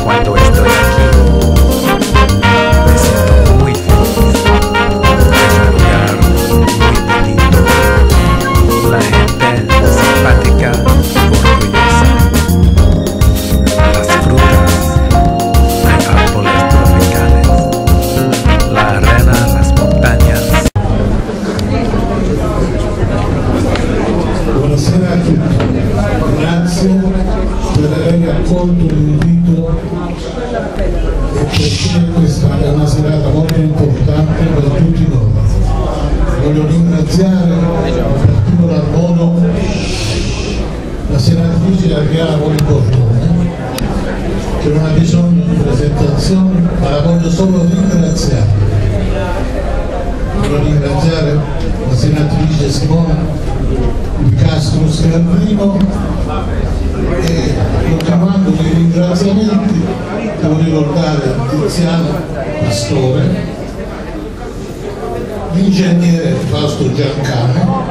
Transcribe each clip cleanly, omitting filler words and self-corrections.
Cuando estoy aquí, me siento muy feliz. Es un lugar muy bonito. La gente simpática y orgullosa. Las frutas, hay árboles tropicales. La arena, las montañas. Buonasera a tutti, grazie per aver accolto l'invito e perché questa è una serata molto importante per tutti noi. Voglio ringraziare in particolar modo la senatrice Adriana Bortone, che non ha bisogno di presentazione, ma la voglio solo ringraziare. Voglio ringraziare la senatrice Simona di Castro Scardino e continuando dei ringraziamenti devo ricordare Tiziano Pastore, l'ingegnere Fausto Giancano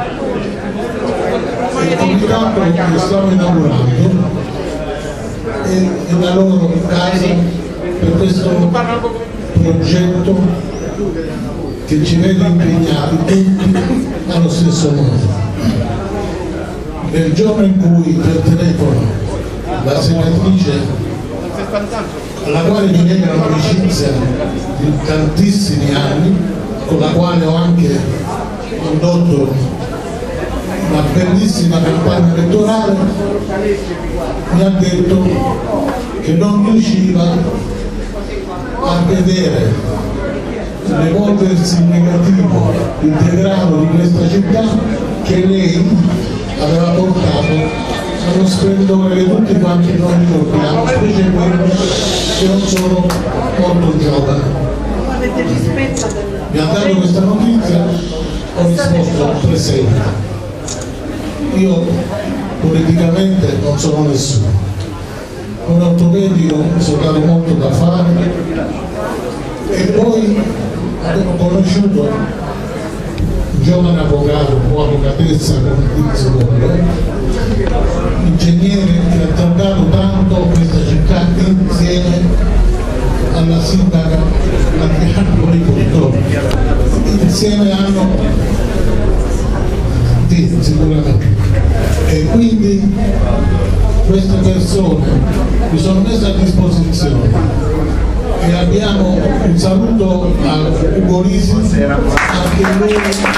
e il comitato che stiamo inaugurando e la loro casa per questo progetto che ci vede impegnati tutti allo stesso modo. Nel giorno in cui per telefono la senatrice, alla quale mi lega un'amicizia di tantissimi anni, con la quale ho anche condotto una bellissima campagna elettorale, mi ha detto che non riusciva a vedere l'evolversi negativo, il degrado di questa città che lei aveva portato allo splendore che tutti quanti noi ricordiamo, specie quelli che non sono molto giovani. Mi ha dato questa notizia, ho risposto presente. Io politicamente non sono nessuno, come ortopedico mi sono dato molto da fare e poi avevo conosciuto un giovane avvocato o avvocatessa come Tizio Bolle, ingegnere che ha tardato tanto questa città insieme alla sindaca Adriana Bortone. Insieme hanno sì, sicuramente. E quindi queste persone mi sono messe a disposizione e abbiamo un saluto a Ugo Lisi, anche lui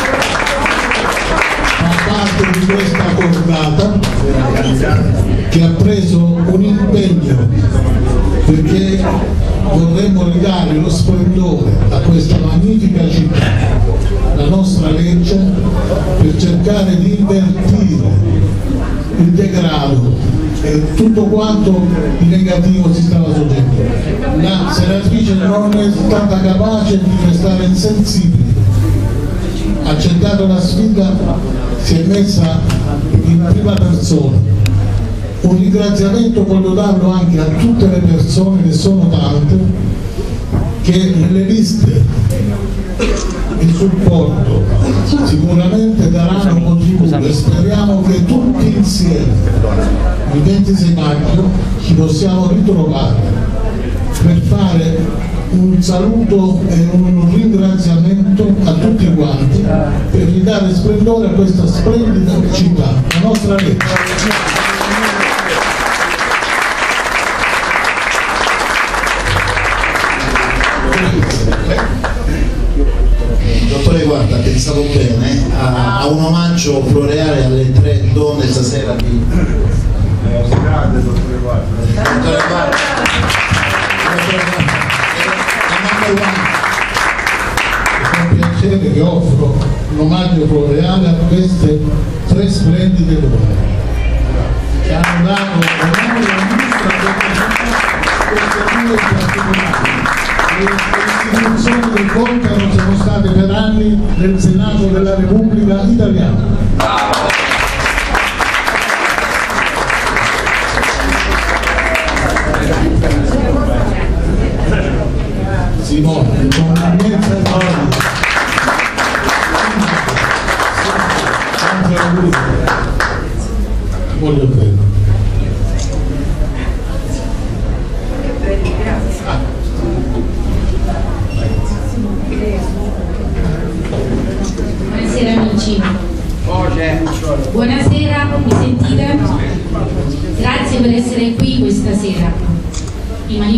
fa parte di questa cordata che ha preso un impegno perché vorremmo ridare lo splendore a questa magnifica città, la nostra legge, per cercare di invertire il degrado e tutto quanto di negativo si stava succedendo. La senatrice non è stata capace di restare insensibile, ha accettato la sfida, si è messa in prima persona. Un ringraziamento voglio darlo anche a tutte le persone, che sono tante, che nelle liste di supporto sicuramente daranno contributo e speriamo che tutti insieme il 26 maggio ci possiamo ritrovare per fare un saluto e un ringraziamento a tutti quanti per ridare splendore a questa splendida città, la nostra legge. Dottore, guarda, pensavo bene a un omaggio floreale alle 3 donne stasera di grande, dottore, guarda. Dottore, guarda. È un piacere che offro un omaggio floreale a queste 3 splendide donne che hanno dato onore alla nostra queste 2 particolari. Le istituzioni del Concano sono state per anni nel Senato della Repubblica Italiana. Simone, con immensa gioia, tanti auguri, voglio bene.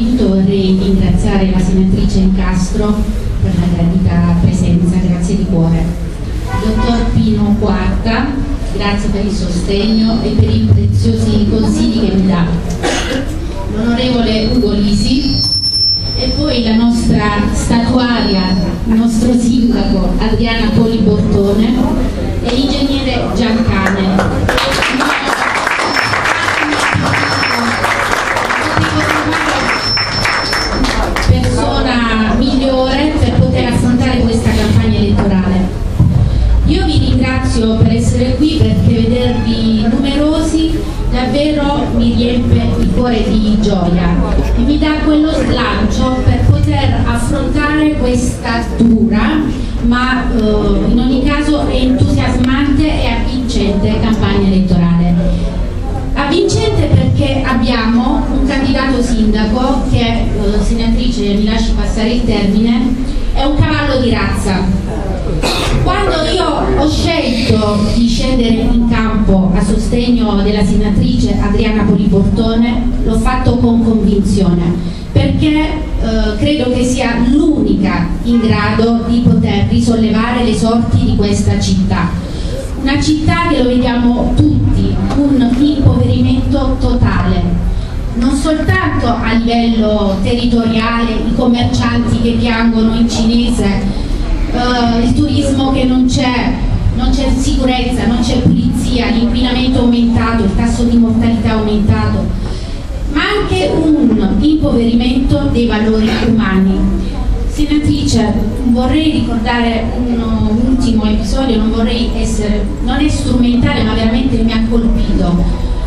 di tutto vorrei ringraziare la senatrice Incastro per la gradita presenza, grazie di cuore. Dottor Pino Quarta, grazie per il sostegno e per i preziosi consigli che mi dà. L'onorevole Ugo Lisi e poi la nostra statuaria, il nostro sindaco Adriana Poli Bortone e l'ingegnere Giancane. Persona migliore per poter affrontare questa campagna elettorale. Io vi ringrazio per essere qui, perché vedervi numerosi davvero mi riempie il cuore di gioia e mi dà quello slancio per poter affrontare questa dura ma in ogni caso entusiasmante e avvincente campagna elettorale. Avvincente perché abbiamo un candidato sindaco che, senatrice mi lasci passare il termine, è un cavallo di razza. Quando io ho scelto di scendere in campo a sostegno della senatrice Adriana Poli Bortone, l'ho fatto con convinzione, perché credo che sia l'unica in grado di poter risollevare le sorti di questa città. Una città che lo vediamo tutti, un impoverimento totale, non soltanto a livello territoriale, i commercianti che piangono in cinese, il turismo che non c'è sicurezza, non c'è pulizia, l'inquinamento è aumentato, il tasso di mortalità è aumentato, ma anche un impoverimento dei valori umani. Senatrice, vorrei ricordare un ultimo episodio, non è strumentale ma veramente mi ha colpito,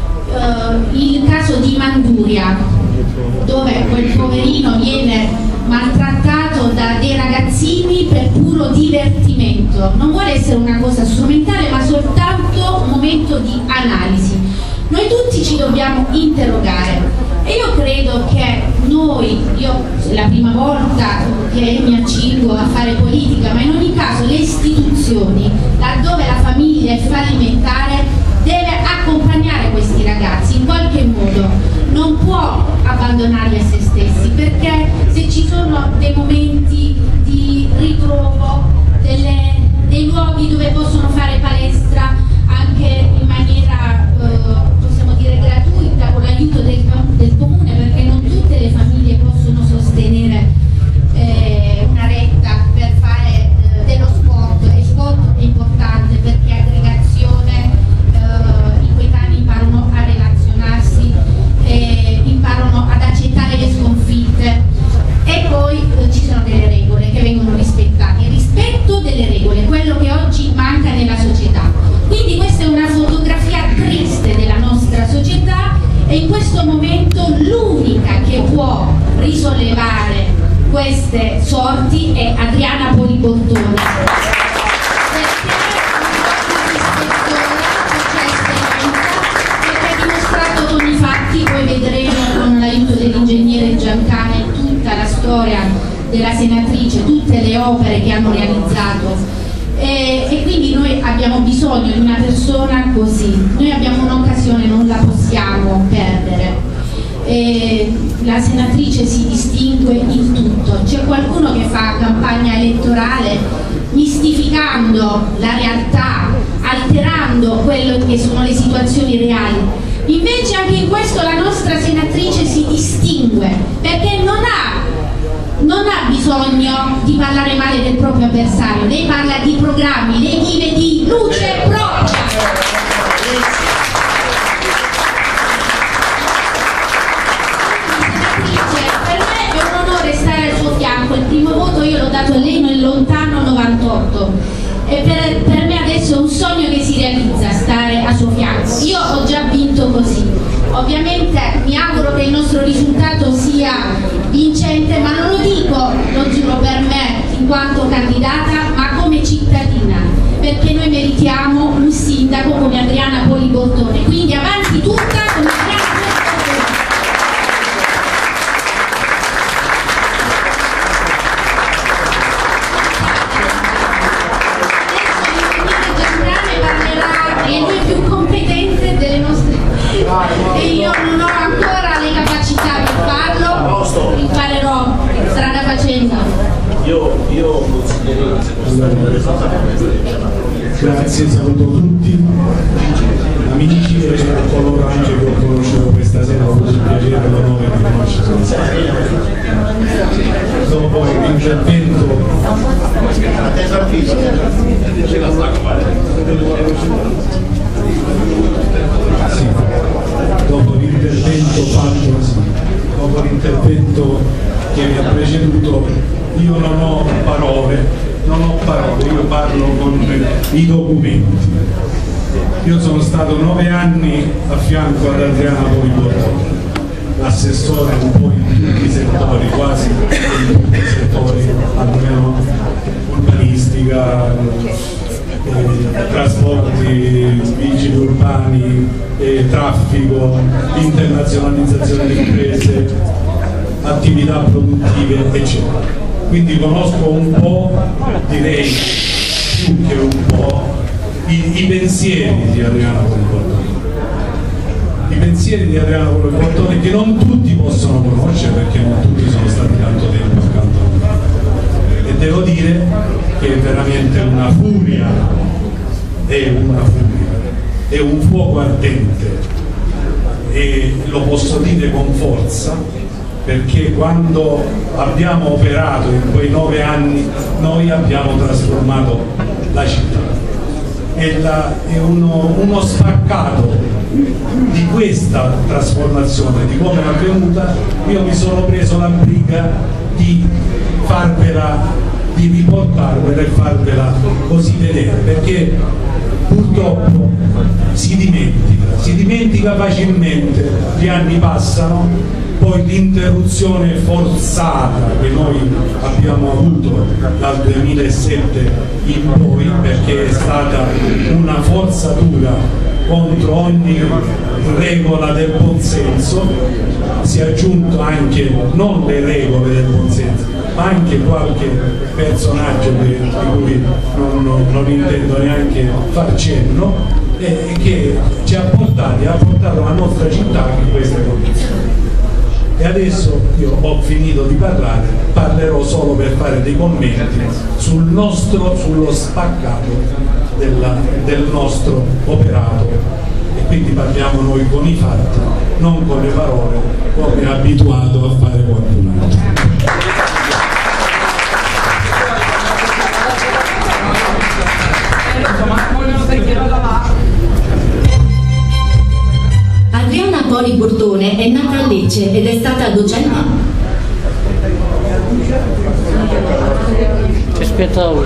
il caso di Manduria, dove quel poverino viene maltrattato da dei ragazzini per puro divertimento. Non vuole essere una cosa strumentale ma soltanto un momento di analisi. Noi tutti ci dobbiamo interrogare e io credo che io è la prima volta che mi accingo a fare politica, ma in ogni caso le istituzioni, laddove la famiglia è fallimentare, deve accompagnare questi ragazzi in qualche modo, non può abbandonarli a se stessi, perché se ci sono dei momenti di ritrovo, dei luoghi dove possono fare palestra anche in maniera possiamo dire gratuita, con l'aiuto del comune, perché non tutte le famiglie possono sostenere una retta per fare dello sport, e sport è importante perché aggregazione, i coetanei imparano a relazionarsi, imparano ad accettare le sconfitte e poi ci sono delle regole che vengono rispettate, il rispetto delle regole, quello che oggi manca nella società. Quindi questa è una fotografia triste della nostra società e in questo momento l'unica che può risollevare queste sorti è Adriana Poli Bortone. Perché ha dimostrato con i fatti, poi vedremo con l'aiuto dell'ingegnere Giancane tutta la storia della senatrice, tutte le opere che hanno realizzato. E quindi noi abbiamo bisogno di una persona così, noi abbiamo un'occasione, non la possiamo perdere. La senatrice si distingue in tutto, c'è qualcuno che fa campagna elettorale mistificando la realtà, alterando quello che sono le situazioni reali. Invece anche in questo la nostra senatrice si distingue, perché non ha bisogno di parlare male del proprio avversario, lei parla di programmi, lei vive di luce propria. Per me è un onore stare al suo fianco, il primo voto io l'ho dato a lei nel lontano 98 e per me adesso è un sogno che si realizza, stare a suo fianco. Io ho già vinto così, ovviamente mi auguro che il nostro risultato sia vincente, ma non lo dico, lo giuro, per me in quanto candidata, ma come cittadina, perché noi meritiamo un sindaco come Adriana Poli Bortone, quindi avanti tutta come Adriana Poli Bortone. È lui più competente delle nostre e io non ho ancora le capacità per farlo, Grazie, saluto tutti, amici e coloro anche che ho conosciuto questa sera, ho avuto il piacere e l'onore di conoscere. Dopo l'intervento dopo l'intervento fatto, dopo l'intervento che mi ha preceduto, io non ho parole, io parlo con i documenti. Io sono stato 9 anni a fianco ad Adriana Poli Bortone, assessore un po' in tutti i settori, quasi in tutti i settori, almeno urbanistica, trasporti, vigili urbani, traffico, internazionalizzazione delle imprese, attività produttive, eccetera. Quindi conosco un po', direi più che un po', i pensieri di Adriana Poli Bortone. I pensieri di Adriana Poli Bortone che non tutti possono conoscere, perché non tutti sono stati tanto tempo accanto a me. E devo dire che è veramente una furia, è un fuoco ardente, e lo posso dire con forza, perché quando abbiamo operato in quei 9 anni noi abbiamo trasformato la città. È uno spaccato di questa trasformazione, di come è avvenuta. Io mi sono preso la briga di riportarvela e farvela così vedere, perché purtroppo si dimentica facilmente, gli anni passano, poi l'interruzione forzata che noi abbiamo avuto dal 2007 in poi, perché è stata una forzatura contro ogni regola del buonsenso, si è aggiunto anche non le regole del buonsenso, ma anche qualche personaggio di cui non intendo neanche far cenno, che ci ha portato la nostra città in queste condizioni. E adesso io ho finito di parlare, parlerò solo per fare dei commenti sullo spaccato del nostro operato, e quindi parliamo noi con i fatti, non con le parole, come è abituato a fare qualcun altro. Adriana Poli Bortone è nata a Lecce ed è stata docente. Ci aspetta lui.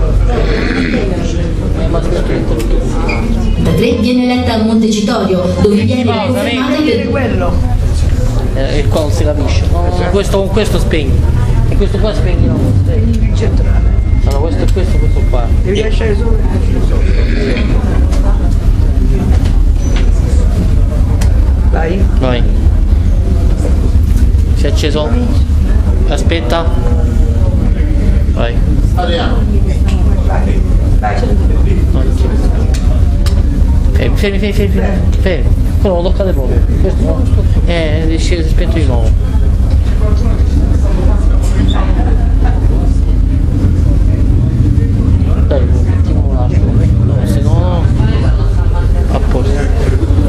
Da 3 viene eletta a Montecitorio, dove viene confermata per quello. E qua non si capisce. No, questo con questo spegni. E questo qua spegni no. Allora questo e questo qua. Devi lasciare solo. Vai. Vai. Si è acceso? Aspetta. Vai. Adriano. Fermi. Quello lo toccate proprio. Questo no. Si è spento di nuovo. Dai, un attimo. No, se no. A posto.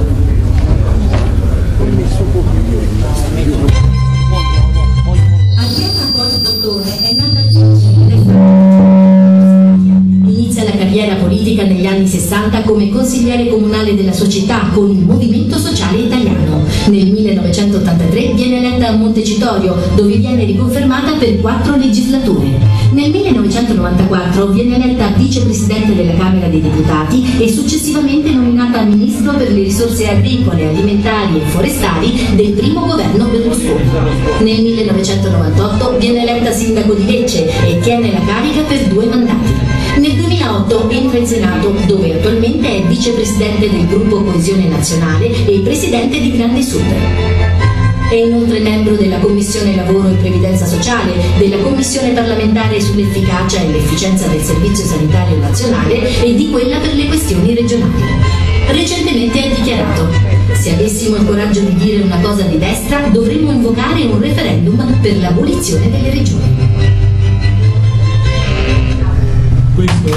Inizia la carriera politica negli anni 60 come consigliere comunale della sua città con il Movimento Sociale Italiano. Nel 1983 viene eletta a Montecitorio, dove viene riconfermata per 4 legislature. Nel 1994 viene eletta vicepresidente della Camera dei Deputati e successivamente nominata ministro per le risorse agricole, alimentari e forestali del primo governo Berlusconi. Nel 1998 viene eletta sindaco di Lecce e tiene la carica per 2 mandati. Nel 2008 entra in Senato, dove attualmente è vicepresidente del gruppo Coesione Nazionale e presidente di Grande Sud. È inoltre membro della Commissione Lavoro e Previdenza Sociale, della Commissione parlamentare sull'efficacia e l'efficienza del Servizio Sanitario Nazionale e di quella per le questioni regionali. Recentemente ha dichiarato: se avessimo il coraggio di dire una cosa di destra, dovremmo invocare un referendum per l'abolizione delle regioni. questo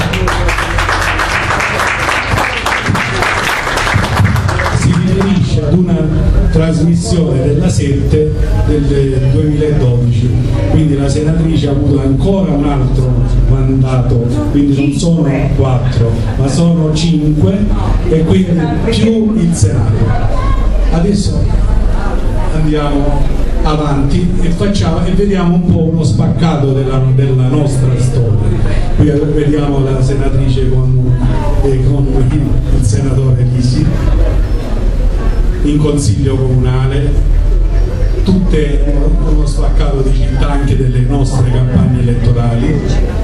si riferisce ad una trasmissione della 7 del 2012, quindi la senatrice ha avuto ancora un altro mandato, quindi non sono 4 ma sono 5, e quindi più il Senato. Adesso andiamo avanti e vediamo un po' uno spaccato della nostra storia. Qui vediamo la senatrice con il senatore Risi in consiglio comunale, tutte uno spaccato di città anche delle nostre campagne elettorali.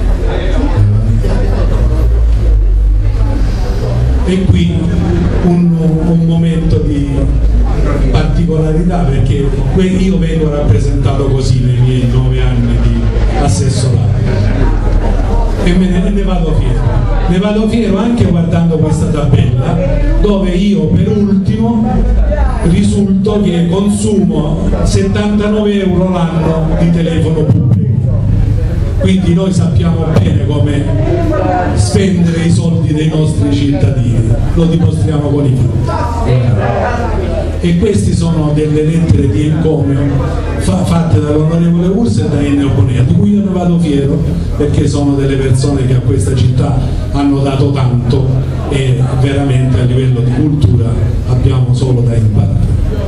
E qui un momento di particolarità, perché io vengo rappresentato così nei miei 9 anni di assessorato e ne vado fiero. Ne vado fiero anche guardando questa tabella, dove io per ultimo risulto che consumo 79 euro l'anno di telefono pubblico. Quindi noi sappiamo bene come spendere i soldi dei nostri cittadini, lo dimostriamo con i fatti. E queste sono delle lettere di encomio fatte dall'onorevole Urso e da Ennio Bonea, di cui io ne vado fiero, perché sono delle persone che a questa città hanno dato tanto e veramente a livello di cultura abbiamo solo da imparare.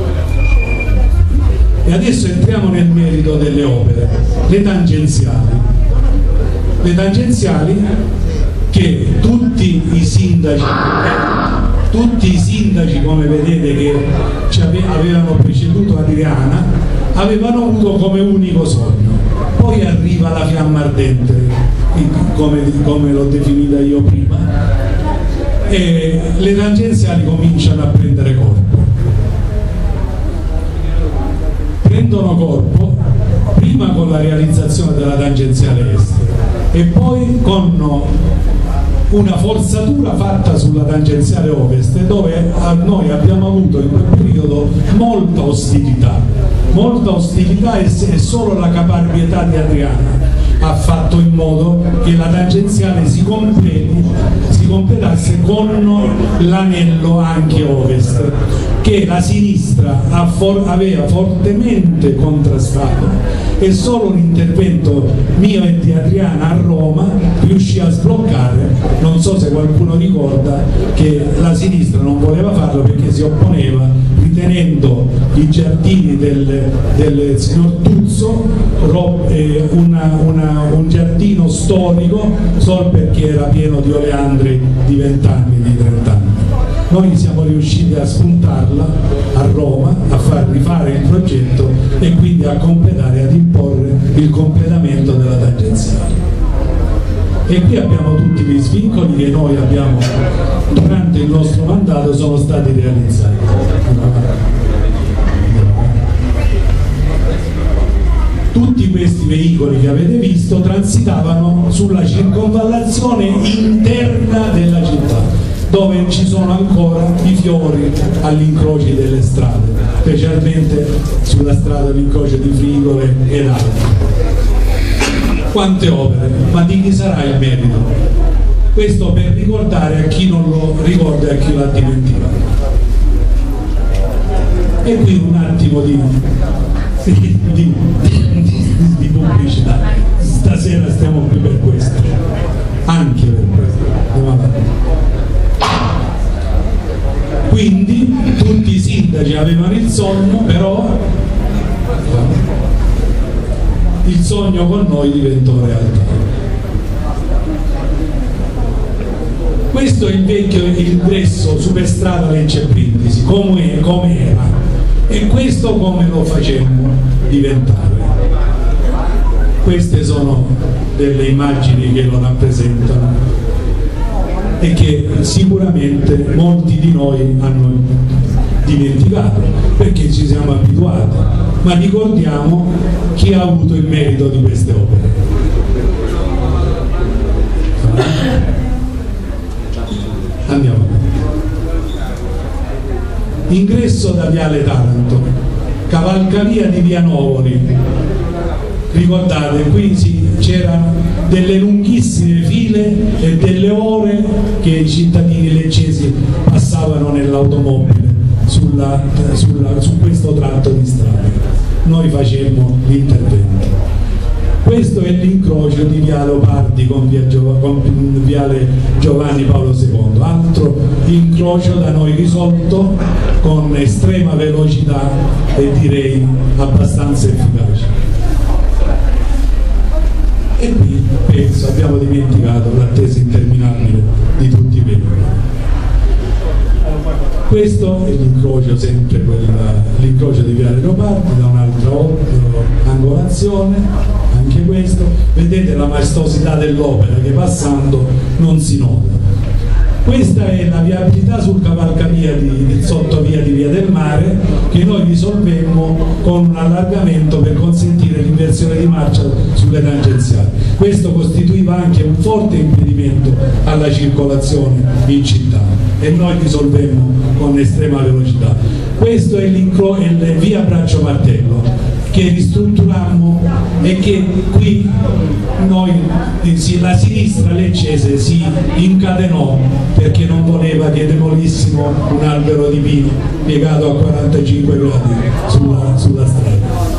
E adesso entriamo nel merito delle opere, le tangenziali. Le tangenziali che tutti i sindaci, come vedete, che ci avevano preceduto Adriana, avevano avuto come unico sogno. Poi arriva la fiamma ardente, come l'ho definita io prima, e le tangenziali cominciano a prendere corpo. Prendono corpo prima con la realizzazione della tangenziale est e poi con una forzatura fatta sulla tangenziale ovest, dove noi abbiamo avuto in quel periodo molta ostilità e solo la caparbietà di Adriana ha fatto in modo che la tangenziale si completasse con l'anello anche ovest, che la sinistra aveva fortemente contrastato, e solo un intervento mio e di Adriana a Roma riuscì a sbloccare. Non so se qualcuno ricorda che la sinistra non voleva farlo perché si opponeva, ritenendo i giardini del signor Tuzzo un giardino storico solo perché era pieno di oleandri di 20 anni, di 30 anni. Noi siamo riusciti a spuntarla a Roma, a far rifare il progetto e quindi a completare, ad imporre il completamento della tangenziale. E qui abbiamo tutti gli svincoli che noi abbiamo durante il nostro mandato sono stati realizzati. Tutti questi veicoli che avete visto transitavano sulla circonvallazione interna della città, dove ci sono ancora i fiori all'incrocio delle strade, specialmente sulla strada all'incrocio di Frigole ed altri. Quante opere, ma di chi sarà il merito? Questo per ricordare a chi non lo ricorda e a chi l'ha dimenticato. E qui un attimo di pubblicità. Stasera stiamo qui per questo, anche per questo. Andiamo avanti. Quindi tutti i sindaci avevano il sogno, però il sogno con noi diventò realtà. Questo è il vecchio ingresso superstrada Lecce Brindisi, come era, e questo come lo facemmo diventare. Queste sono delle immagini che lo rappresentano e che sicuramente molti di noi hanno dimenticato perché ci siamo abituati, ma ricordiamo chi ha avuto il merito di queste opere. Andiamo. Ingresso da Viale Taranto, cavalcavia di Via Novoli. Ricordate, qui c'era delle lunghissime file e delle ore che i cittadini leccesi passavano nell'automobile su questo tratto di strada. Noi facemmo l'intervento. Questo è l'incrocio di via Leopardi con viale Giovanni Paolo II, altro incrocio da noi risolto con estrema velocità e direi abbastanza efficace. E qui penso abbiamo dimenticato l'attesa interminabile di tutti i veicoli. Questo è l'incrocio, sempre l'incrocio di viale Leopardi da un'altra angolazione, anche questo. Vedete la maestosità dell'opera che passando non si nota. Questa è la viabilità sul cavalcavia di sottovia di Via del Mare, che noi risolvemmo con un allargamento per consentire l'inversione di marcia sulle tangenziali. Questo costituiva anche un forte impedimento alla circolazione in città e noi risolvemmo con estrema velocità. Questo è il via Braccio Martello che ristrutturammo e che qui noi, la sinistra leccese si incatenò perché non voleva che demolissimo un albero di pino piegato a 45 gradi sulla strada.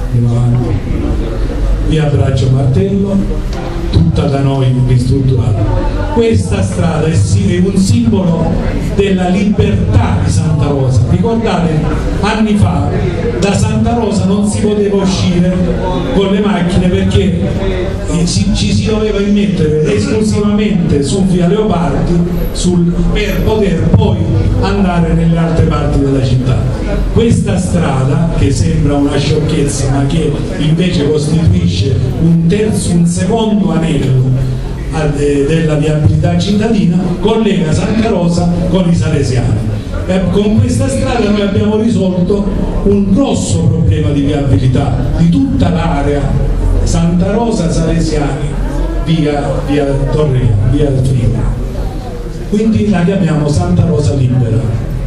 Via Braccio Martello, tutta da noi ristrutturata. Questa strada è un simbolo della libertà di Santa Rosa. Ricordate, anni fa da Santa Rosa non si poteva uscire con le macchine perché ci si doveva immettere esclusivamente su via Leopardi per poter poi andare nelle altre parti della città. Questa strada, che sembra una sciocchezza ma che invece costituisce un secondo anello della viabilità cittadina, collega Santa Rosa con i Salesiani. Con questa strada noi abbiamo risolto un grosso problema di viabilità di tutta l'area Santa Rosa, Salesiani, via Torrea, via Friuli. Quindi la chiamiamo Santa Rosa Libera.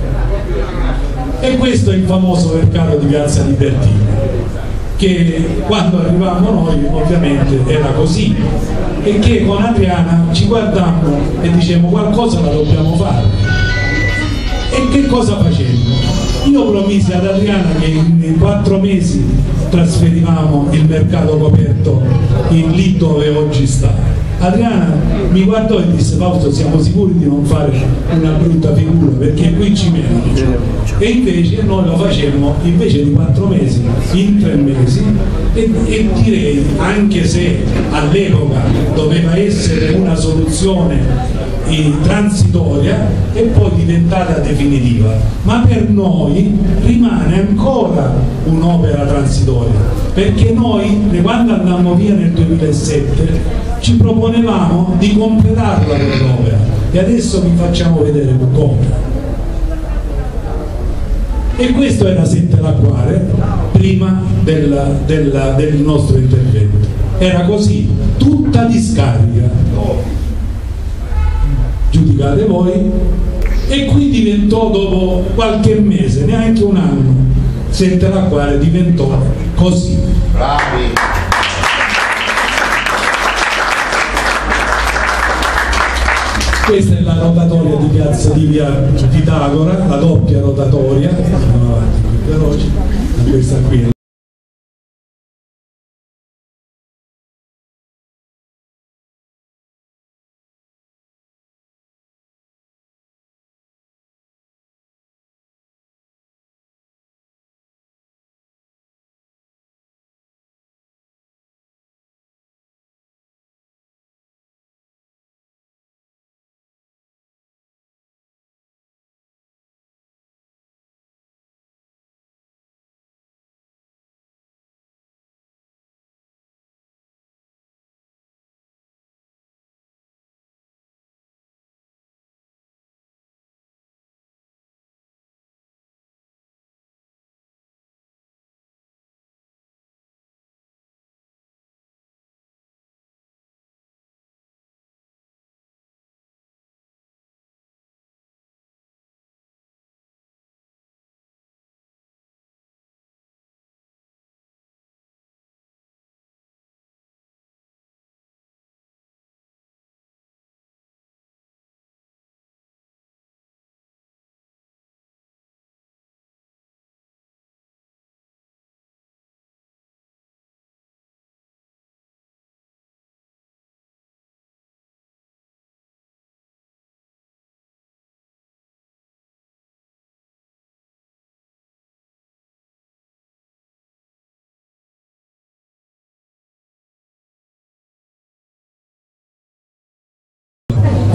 E questo è il famoso mercato di Piazza Libertina, che quando arrivavamo noi ovviamente era così, e che con Adriana ci guardammo e dicevamo qualcosa la dobbiamo fare. E che cosa facemmo? Io promisi ad Adriana che in 4 mesi trasferivamo il mercato coperto lì dove oggi sta. Adriana mi guardò e disse: Fausto, siamo sicuri di non fare una brutta figura perché qui ci meritano. E invece noi lo facemmo invece di 4 mesi in 3 mesi e direi, anche se all'epoca doveva essere una soluzione transitoria e poi diventata definitiva, ma per noi rimane ancora un'opera transitoria, perché noi quando andammo via nel 2007 ci proponevamo di completarla quell'opera e adesso vi facciamo vedere come. E questo era Sette Lacquare prima del nostro intervento, era così, tutta discarica, giudicate voi. E qui diventò, dopo qualche mese, neanche un anno, Sette Lacquare diventò così. Bravi! Questa è la rotatoria di piazza di via Pitagora, la doppia rotatoria, andiamo avanti più veloci, questa qui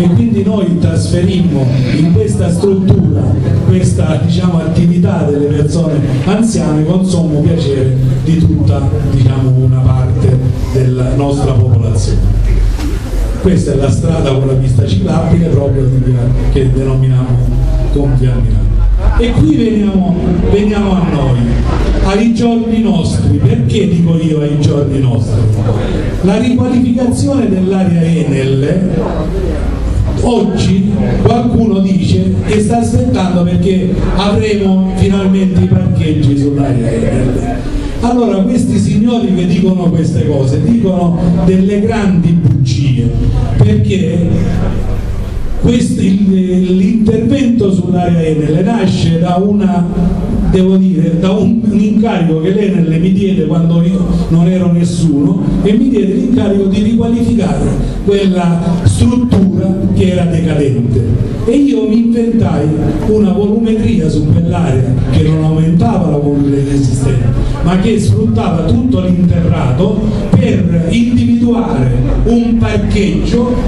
e quindi noi trasferimmo in questa struttura questa, diciamo, attività delle persone anziane con sommo piacere di tutta, diciamo, una parte della nostra popolazione. Questa è la strada con la pista ciclabile proprio che denominiamo con Via Milano. E qui veniamo a noi, ai giorni nostri. Perché dico io ai giorni nostri? La riqualificazione dell'area Enel oggi qualcuno dice che sta aspettando perché avremo finalmente i parcheggi sull'area Enel. Allora questi signori che dicono queste cose dicono delle grandi bugie, perché l'intervento sull'area Enel nasce da un incarico che l'Enel mi diede quando io non ero nessuno, e mi diede l'incarico di riqualificare quella struttura che era decadente, e io mi inventai una volumetria su quell'area che non aumentava la volumetria esistente, ma che sfruttava tutto l'interrato per individuare un parcheggio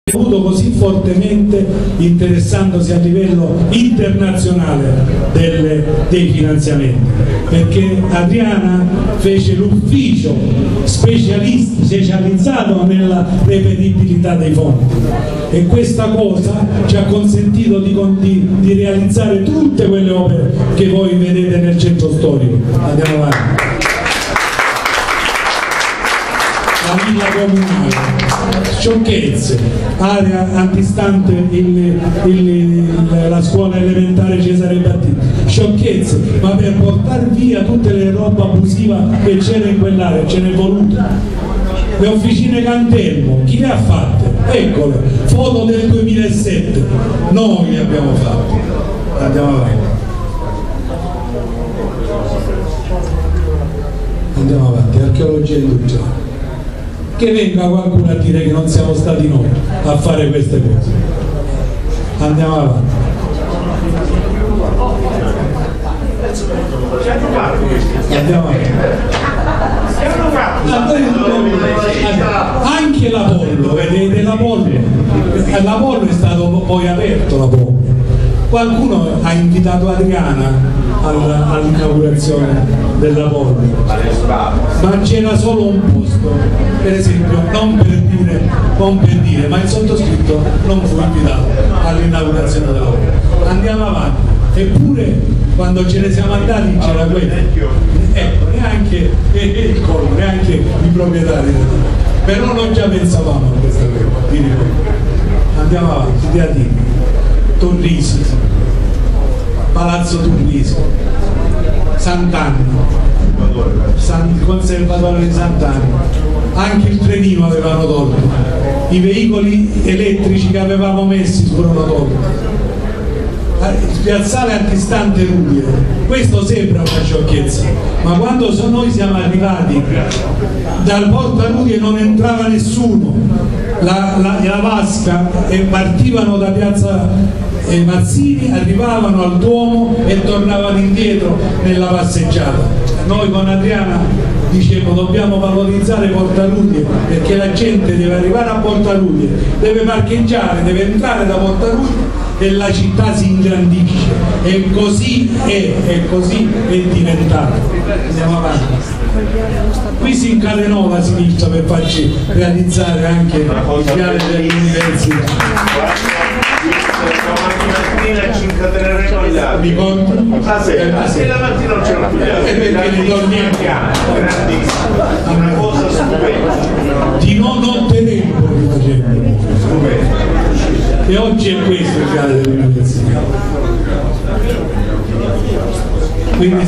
così fortemente interessandosi a livello internazionale dei finanziamenti, perché Adriana fece l'ufficio specializzato nella reperibilità dei fondi e questa cosa ci ha consentito di realizzare tutte quelle opere che voi vedete nel centro storico. Andiamo avanti. La villa comunale, sciocchezze, area antistante la scuola elementare Cesare Battisti, sciocchezze, ma per portare via tutte le robe abusive che c'era in quell'area, ce n'è voluto. Le officine Cantelmo, chi le ha fatte? Eccole, foto del 2007, noi le abbiamo fatte. Andiamo avanti. Andiamo avanti, archeologia industriale. Che venga qualcuno a dire che non siamo stati noi a fare queste cose. Andiamo avanti. Andiamo avanti. Anche l'Apollo, vedete l'Apollo è stato poi aperto l'Apollo. Qualcuno ha invitato Adriana all'inaugurazione dell'Apollo, ma c'era solo un posto, per esempio, non per dire, ma il sottoscritto non fu invitato all'inaugurazione dell'Apollo. Andiamo avanti, eppure quando ce ne siamo andati c'era quello, ecco, neanche il collo, neanche i proprietari, però noi già pensavamo a questa cosa. Andiamo avanti, Teatino, Torrisi, Palazzo Turrisi, Sant'Anna, il conservatorio di Sant'Anna, anche il trenino avevano tolto, i veicoli elettrici che avevamo messi furono tolti, il piazzale antistante Rubie, questo sembra una sciocchezza, ma quando noi siamo arrivati dal Porta Rudie non entrava nessuno, la vasca e partivano da piazza Mazzini, arrivavano al Duomo e tornavano indietro nella passeggiata. Noi con Adriana dicevo dobbiamo valorizzare Porta Rudie perché la gente deve arrivare a Porta Rudie, deve parcheggiare, deve entrare da Porta Rudie e la città si ingrandisce, e così è diventato. Andiamo avanti. Qui si incatenò la sinistra per farci realizzare anche il piano dell'università. Domattina ci incateneremo agli altri. Mi conta? La mattina non c'era più gli altri. Perché li torniamo grandissimo, una cosa stupenda. Di non tempo li facevano. E oggi è questo il piano dell'università. Quindi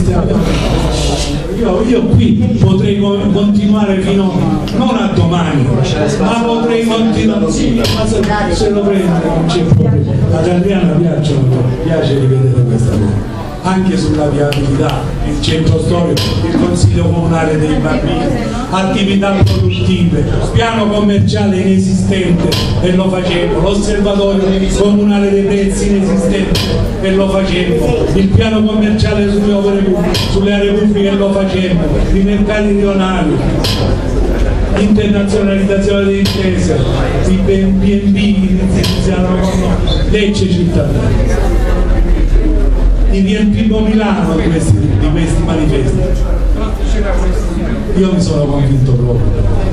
io qui potrei continuare fino non a domani, ma potrei continuare, ma se lo prende non c'è problema. Ad Adriana piace rivedere questa cosa. Anche sulla viabilità, il centro storico, il consiglio comunale dei bambini, attività produttive, piano commerciale inesistente e lo facevo, l'osservatorio comunale dei prezzi inesistente e lo facevo, il piano commerciale sulle aree pubbliche e lo facevo, i mercati rionali, internazionalizzazione delle imprese, i B&B che iniziarono con Lecce cittadina. Di riempito Milano di questi manifesti. Io mi sono convinto proprio.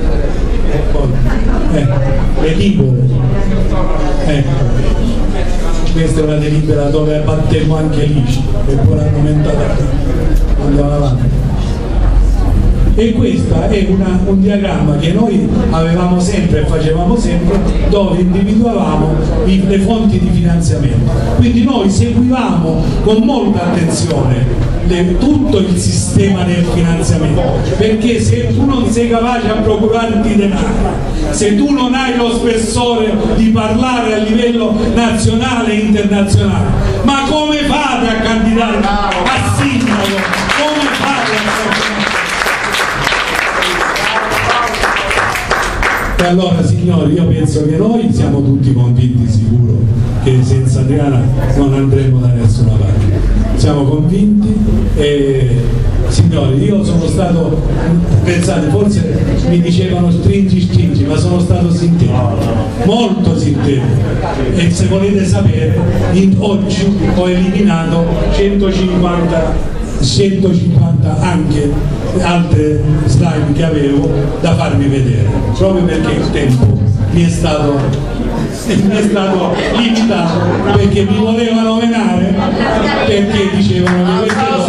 Le libere. Questa è una delibera dove battemmo anche l'ICI e poi l'hanno aumentata. Andiamo avanti. E questo è un diagramma che noi avevamo sempre e facevamo sempre, dove individuavamo le fonti di finanziamento. Quindi noi seguivamo con molta attenzione tutto il sistema del finanziamento, perché se tu non sei capace a procurarti denaro, se tu non hai lo spessore di parlare a livello nazionale e internazionale, ma come fate a candidare a sindaco? Come fate a candidare? E allora signori, io penso che noi siamo tutti convinti, sicuro, che senza Adriana non andremo da nessuna parte. Siamo convinti e signori signori, io sono stato, pensate, forse mi dicevano stringi, ma sono stato sintetico, molto sintetico, e se volete sapere, oggi ho eliminato 150 anche altre slide che avevo da farvi vedere, proprio perché il tempo mi è stato limitato, perché mi volevano menare, perché dicevano che queste cose.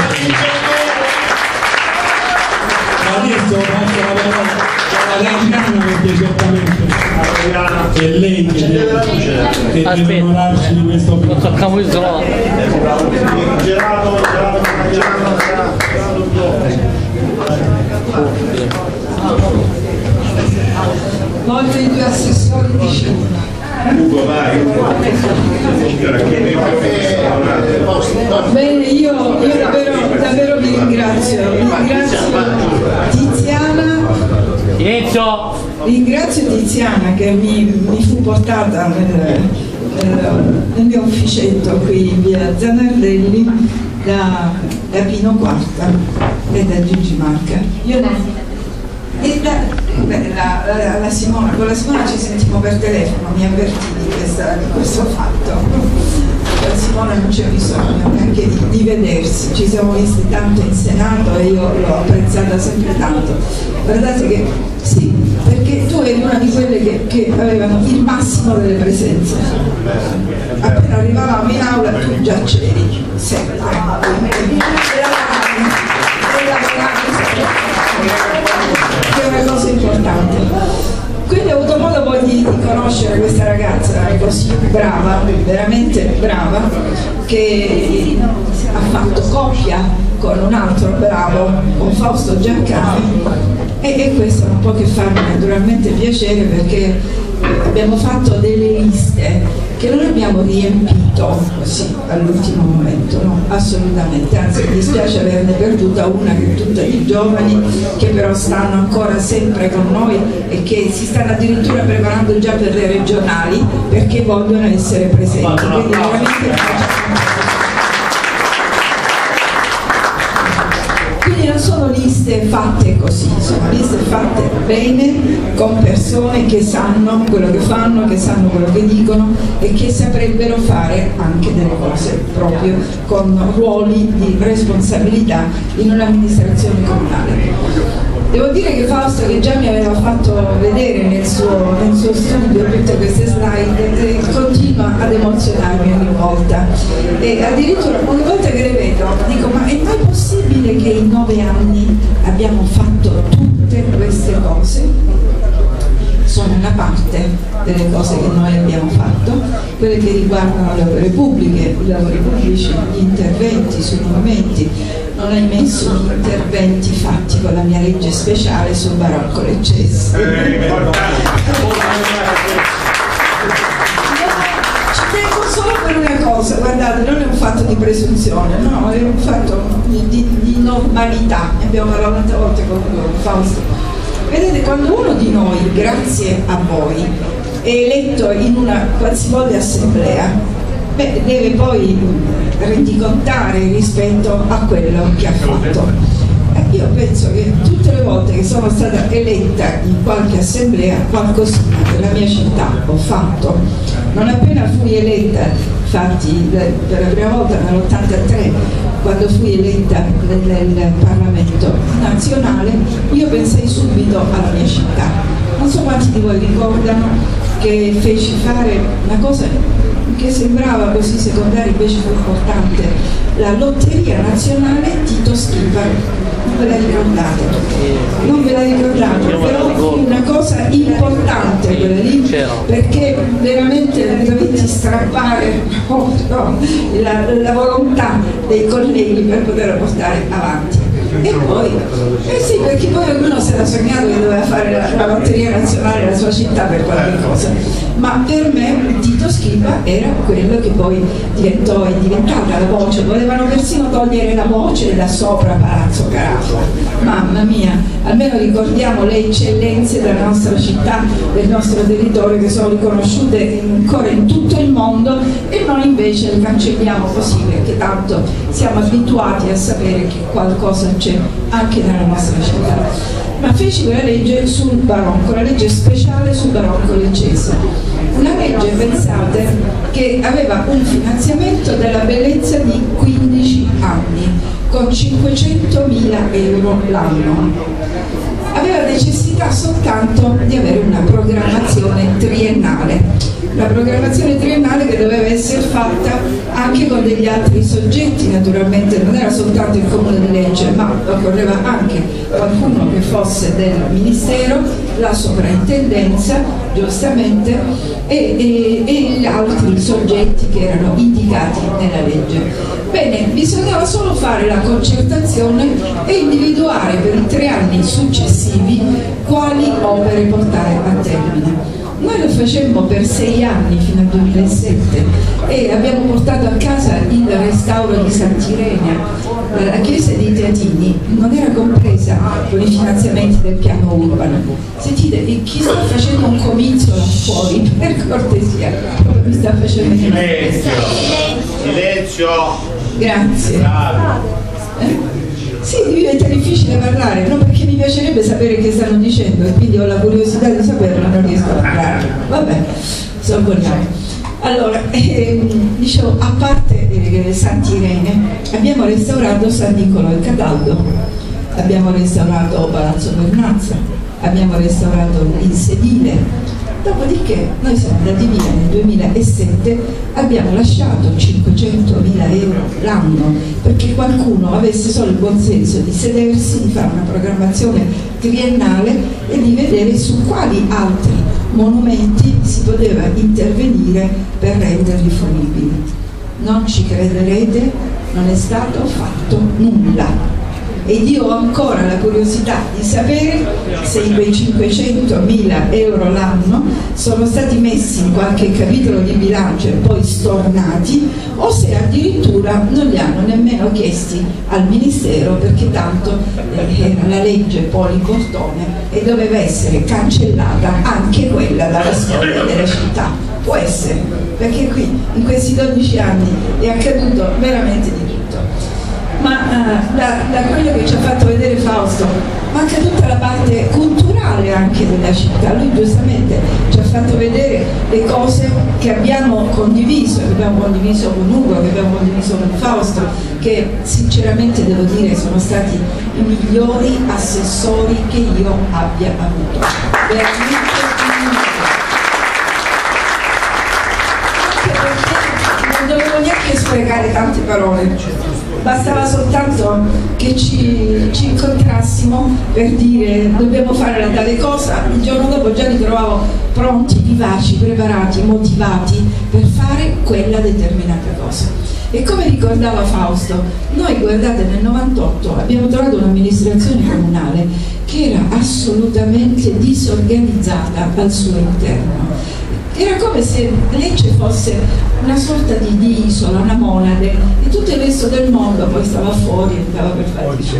Adesso passo la parola alla Adriana, perché certamente è lei che deve onorarci di questo film. Toccamo il solo. Molto i due assessori di Cina. Ugo, vai. Bene, io davvero vi ringrazio. Ringrazio Tiziana che mi fu portata nel mio ufficetto qui in via Zanardelli da Pino Quarta e da Gigi Marca. E con la Simona ci sentimmo per telefono, mi avvertì di questo fatto. La Simona non c'è bisogno neanche di vedersi, ci siamo visti tanto in Senato e io l'ho apprezzata sempre tanto. Guardate che sì, perché tu eri una di quelle che avevano il massimo delle presenze. Appena arrivavamo in aula tu già c'eri, sempre. Che è una cosa importante. Quindi ho avuto modo poi di conoscere questa ragazza così brava, veramente brava, che ha fatto coppia con un altro bravo, con Fausto Giaccani, e questo non può che farmi naturalmente piacere, perché abbiamo fatto delle liste che non abbiamo riempito così all'ultimo momento, no, assolutamente, anzi mi dispiace averne perduta una, che tutti i giovani che però stanno ancora sempre con noi e che si stanno addirittura preparando già per le regionali perché vogliono essere presenti. Quindi non sono liste fatte così, sono liste fatte bene, con persone che sanno quello che fanno, che sanno quello che dicono e che saprebbero fare anche delle cose proprio con ruoli di responsabilità in un'amministrazione comunale. Devo dire che Fausto, che già mi aveva fatto vedere nel suo studio tutte queste slide, continua ad emozionarmi ogni volta, e addirittura ogni volta che le vedo dico: ma è mai possibile che in 9 anni abbiamo fatto tutte queste cose? Sono una parte delle cose che noi abbiamo fatto, quelle che riguardano le opere pubbliche, i lavori pubblici, gli interventi sui monumenti. Non hai messo gli interventi fatti con la mia legge speciale sul barocco leccese. Ci tengo solo per una cosa, guardate, non è un fatto di presunzione, no, è un fatto di normalità. Ne abbiamo parlato tante volte con Fausto. Vedete, quando uno di noi, grazie a voi, è eletto in una qualsivoglia assemblea, deve poi rendicontare rispetto a quello che ha fatto. Io penso che tutte le volte che sono stata eletta in qualche assemblea, qualcosina per la mia città ho fatto. Non appena fui eletta, infatti per la prima volta nell'83, quando fui eletta nel Parlamento nazionale, io pensai subito alla mia città. Non so quanti di voi ricordano che feci fare una cosa che sembrava così secondaria, invece fu importante, la lotteria nazionale Tito Schipa. Non ve la ricordate? Non ve la ricordate, però fu una cosa importante quella lì, perché veramente dovetti strappare la volontà dei colleghi per poterla portare avanti. E poi, sì, perché poi ognuno si era sognato che doveva fare la lotteria nazionale nella sua città per qualche cosa, ma per me Tito Schipa era quello che poi è diventata la voce. Volevano persino togliere la voce da sopra Palazzo Carafa. Mamma mia, almeno ricordiamo le eccellenze della nostra città, del nostro territorio, che sono riconosciute ancora in tutto il mondo, e noi invece le cancelliamo così perché tanto siamo abituati a sapere che qualcosa c'è anche nella nostra città. Ma feci quella legge sul barocco, la legge speciale sul barocco leccese. Una legge, pensate, che aveva un finanziamento della bellezza di 15 anni, con 500.000 euro l'anno. Aveva necessità soltanto di avere una programmazione triennale. La programmazione triennale che doveva essere fatta anche con degli altri soggetti, naturalmente non era soltanto il Comune di Lecce, ma occorreva anche qualcuno che fosse del Ministero, la sovrintendenza, giustamente, e gli altri soggetti che erano indicati nella legge. Bene, bisognava solo fare la concertazione e individuare per i 3 anni successivi quali opere portare a termine. Noi lo facemmo per 6 anni fino al 2007 e abbiamo portato a casa il restauro di Sant'Irene. La chiesa dei Teatini non era compresa con i finanziamenti del piano urbano. Sentite, chi sta facendo un comizio là fuori, per cortesia, mi sta facendo silenzio, silenzio. Grazie. Sì, diventa difficile parlare, non perché mi piacerebbe sapere che stanno dicendo e quindi ho la curiosità di saperlo, non riesco a parlare. Vabbè, sorvoliamo. Allora, dicevo, a parte Sant'Irene, abbiamo restaurato San Niccolò e Cataldo, abbiamo restaurato Palazzo Vernazza, abbiamo restaurato il sedile. Dopodiché noi siamo andati via nel 2007, abbiamo lasciato 500.000 euro l'anno perché qualcuno avesse solo il buon senso di sedersi, di fare una programmazione triennale e di vedere su quali altri monumenti si poteva intervenire per renderli fruibili. Non ci crederete, non è stato fatto nulla. Ed io ho ancora la curiosità di sapere se quei 500.000 euro l'anno sono stati messi in qualche capitolo di bilancio e poi stornati o se addirittura non li hanno nemmeno chiesti al Ministero perché tanto era la legge Poli Cortone e doveva essere cancellata anche quella dalla storia della città. Può essere, perché qui in questi 12 anni è accaduto veramente di tutto. Ma da quello che ci ha fatto vedere Fausto manca tutta la parte culturale anche della città. Lui giustamente ci ha fatto vedere le cose che abbiamo condiviso con Ugo, che abbiamo condiviso con Fausto, che sinceramente devo dire sono stati i migliori assessori che io abbia avuto. Veramente anche perché non dovevo neanche sprecare tante parole. Bastava soltanto che ci incontrassimo per dire dobbiamo fare la tale cosa, il giorno dopo già li trovavo pronti, vivaci, preparati, motivati per fare quella determinata cosa. E come ricordava Fausto, noi guardate nel 98 abbiamo trovato un'amministrazione comunale che era assolutamente disorganizzata al suo interno. Era come se Lecce fosse una sorta di isola, una monade, e tutto il resto del mondo poi stava fuori e stava per fare i suoi.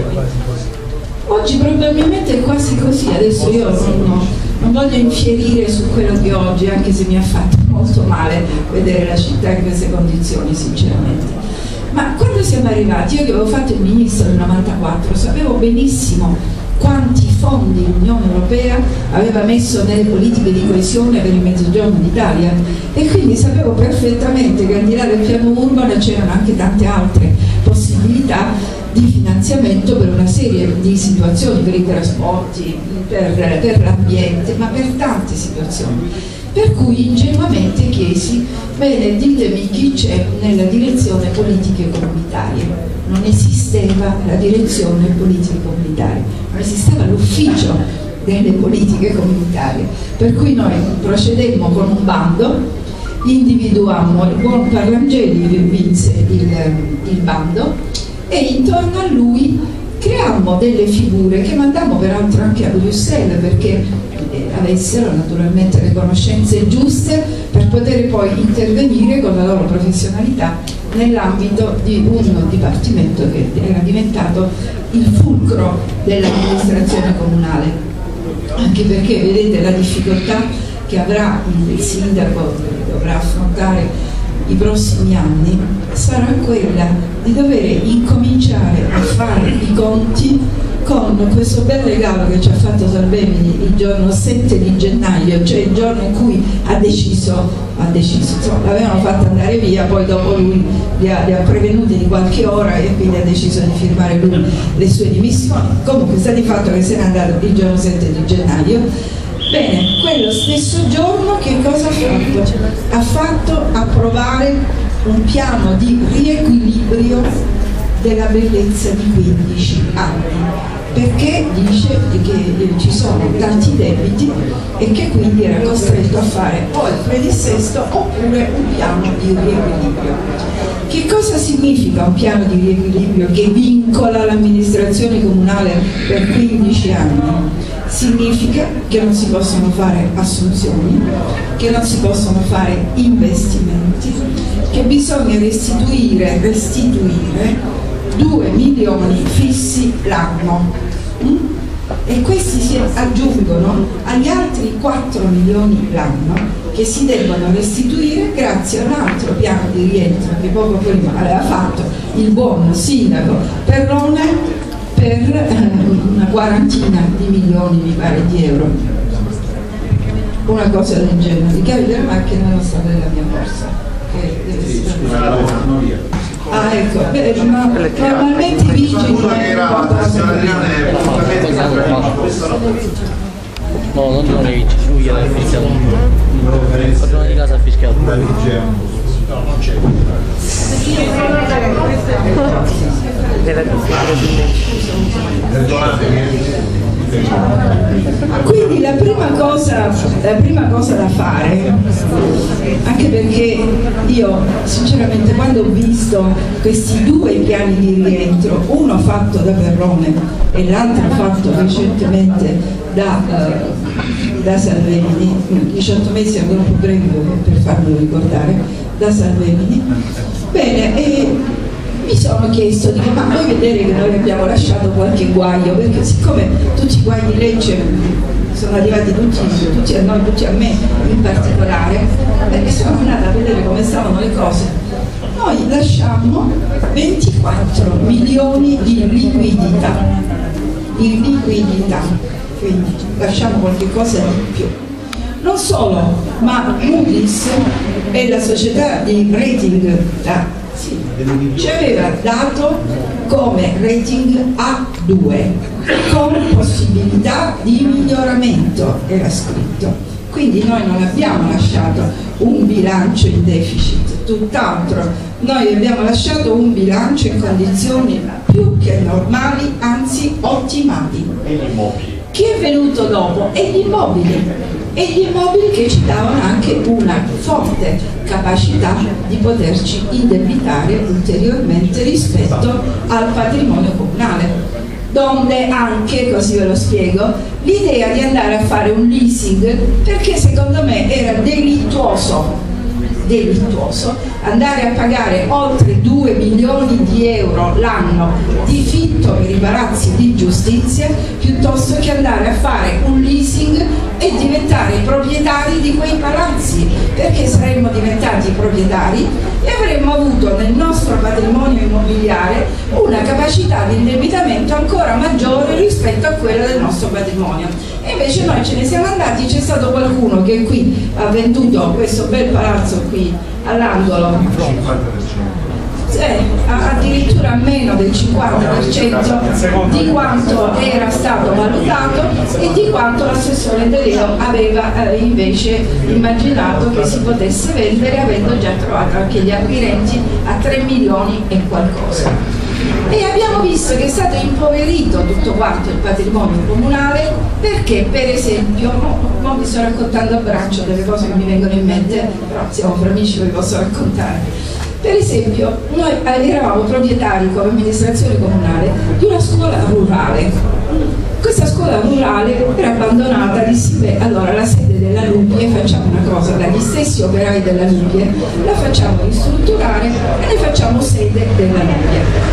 Oggi probabilmente è quasi così, adesso io non voglio infierire su quello di oggi, anche se mi ha fatto molto male vedere la città in queste condizioni, sinceramente. Ma quando siamo arrivati, io che avevo fatto il ministro nel 94, sapevo benissimo quanti fondi l'Unione Europea aveva messo nelle politiche di coesione per il Mezzogiorno d'Italia e quindi sapevo perfettamente che al di là del piano urbano c'erano anche tante altre possibilità di finanziamento per una serie di situazioni, per i trasporti, per l'ambiente, ma per tante situazioni. Per cui ingenuamente chiesi, bene, ditemi chi c'è nella direzione politiche comunitarie. Non esisteva la direzione politiche comunitarie, non esisteva l'ufficio delle politiche comunitarie. Per cui noi procedemmo con un bando, individuammo il buon Parlangeli che vinse il bando e intorno a lui creammo delle figure che mandammo peraltro anche a Bruxelles perché avessero naturalmente le conoscenze giuste per poter poi intervenire con la loro professionalità nell'ambito di un dipartimento che era diventato il fulcro dell'amministrazione comunale, anche perché vedete la difficoltà che avrà il sindaco che dovrà affrontare i prossimi anni sarà quella di dover incominciare a fare i conti con questo bel regalo che ci ha fatto Salvemini il giorno 7 di gennaio, cioè il giorno in cui ha deciso, insomma, l'avevano fatto andare via, poi dopo lui li ha prevenuti di qualche ora e quindi ha deciso di firmare lui le sue dimissioni. Comunque sta di fatto che se n'è andato il giorno 7 di gennaio. Bene, quello stesso giorno che cosa ha fatto? Ha fatto approvare un piano di riequilibrio della bellezza di 15 anni, perché dice che ci sono tanti debiti e che quindi era costretto a fare o il predissesto oppure un piano di riequilibrio. Che cosa significa un piano di riequilibrio che vincola l'amministrazione comunale per 15 anni? Significa che non si possono fare assunzioni, che non si possono fare investimenti, che bisogna restituire 2 milioni fissi l'anno. E questi si aggiungono agli altri 4 milioni l'anno che si devono restituire grazie a un altro piano di rientro che poco prima aveva fatto il buon sindaco Perrone per una quarantina di milioni, mi pare, di euro. Una cosa del genere. I cavi della macchina non stanno nella mia borsa. Ah, ecco, ma normalmente i vigili no, non le vigili, lui gliel'ha fischiato. Padrone di casa ha fischiato. Quindi la prima cosa da fare, anche perché io sinceramente quando ho visto questi 2 piani di rientro, uno fatto da Perrone e l'altro fatto recentemente da Salvemini, 18 mesi è ancora più breve per farmelo ricordare, da Salvemini, bene, mi sono chiesto, dico, ma vuoi vedere che noi abbiamo lasciato qualche guaio? Perché siccome tutti i guai di legge sono arrivati tutti a noi, tutti a me in particolare, perché sono andata a vedere come stavano le cose. Noi lasciamo 24 milioni di liquidità, quindi lasciamo qualche cosa di più. Non solo, ma Moody's è la società di rating ci aveva dato come rating A2 con possibilità di miglioramento, era scritto. Quindi noi non abbiamo lasciato un bilancio in deficit, tutt'altro, noi abbiamo lasciato un bilancio in condizioni più che normali, anzi ottimali. E gli immobili? Chi è venuto dopo? E gli immobili che ci davano anche una forte capacità di poterci indebitare ulteriormente rispetto al patrimonio comunale, donde anche, così ve lo spiego, l'idea di andare a fare un leasing, perché secondo me era delittuoso andare a pagare oltre 2 milioni di euro l'anno di fitto per i palazzi di giustizia piuttosto che andare a fare un leasing e diventare proprietari di quei palazzi, perché saremmo diventati proprietari e avremmo avuto nel nostro patrimonio immobiliare una capacità di indebitamento ancora maggiore rispetto a quella del nostro patrimonio. E invece noi ce ne siamo andati, c'è stato qualcuno che qui ha venduto questo bel palazzo qui all'angolo, addirittura meno del 50% di quanto era stato valutato e di quanto l'assessore De Leo aveva invece immaginato che si potesse vendere, avendo già trovato anche gli acquirenti a 3 milioni e qualcosa. E abbiamo visto che è stato impoverito tutto quanto il patrimonio comunale, perché per esempio, mi sto raccontando a braccio delle cose che mi vengono in mente, però siamo fra amici, ve le posso raccontare. Per esempio, noi eravamo proprietari come amministrazione comunale di una scuola rurale. Questa scuola rurale era abbandonata, dissi, beh, allora la sede della Lubie, facciamo una cosa, dagli stessi operai della Lubie, la facciamo ristrutturare e ne facciamo sede della Lubie. Quindi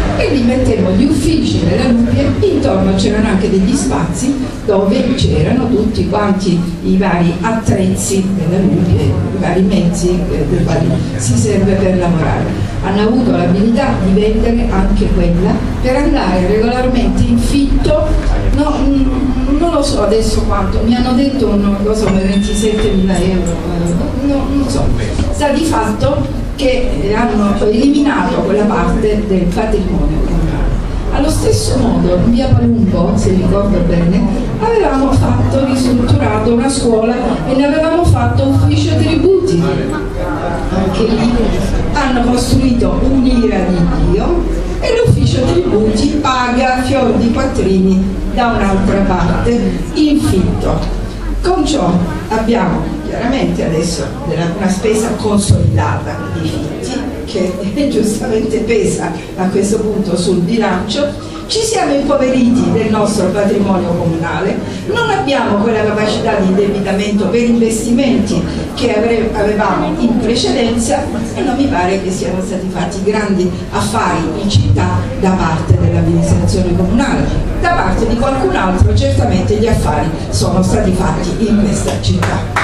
mettemmo gli uffici della Nubia, intorno c'erano anche degli spazi dove c'erano tutti quanti i vari attrezzi della Nubia, i vari mezzi dei quali si serve per lavorare. Hanno avuto l'abilità di vendere anche quella per andare regolarmente in fitto, no, non lo so adesso quanto, mi hanno detto una cosa come 27.000 euro, non so, sta di fatto che hanno eliminato quella parte del patrimonio comunale. Allo stesso modo, in via Palumbo, se ricordo bene, avevamo ristrutturato una scuola e ne avevamo fatto ufficio tributi. Anche lì hanno costruito un'ira di Dio e l'ufficio tributi paga fior di quattrini da un'altra parte in fitto. Con ciò abbiamo chiaramente adesso una spesa consolidata di fitti che giustamente pesa a questo punto sul bilancio. Ci siamo impoveriti del nostro patrimonio comunale, non abbiamo quella capacità di indebitamento per investimenti che avevamo in precedenza e non mi pare che siano stati fatti grandi affari in città da parte dell'amministrazione comunale. Da parte di qualcun altro certamente gli affari sono stati fatti in questa città.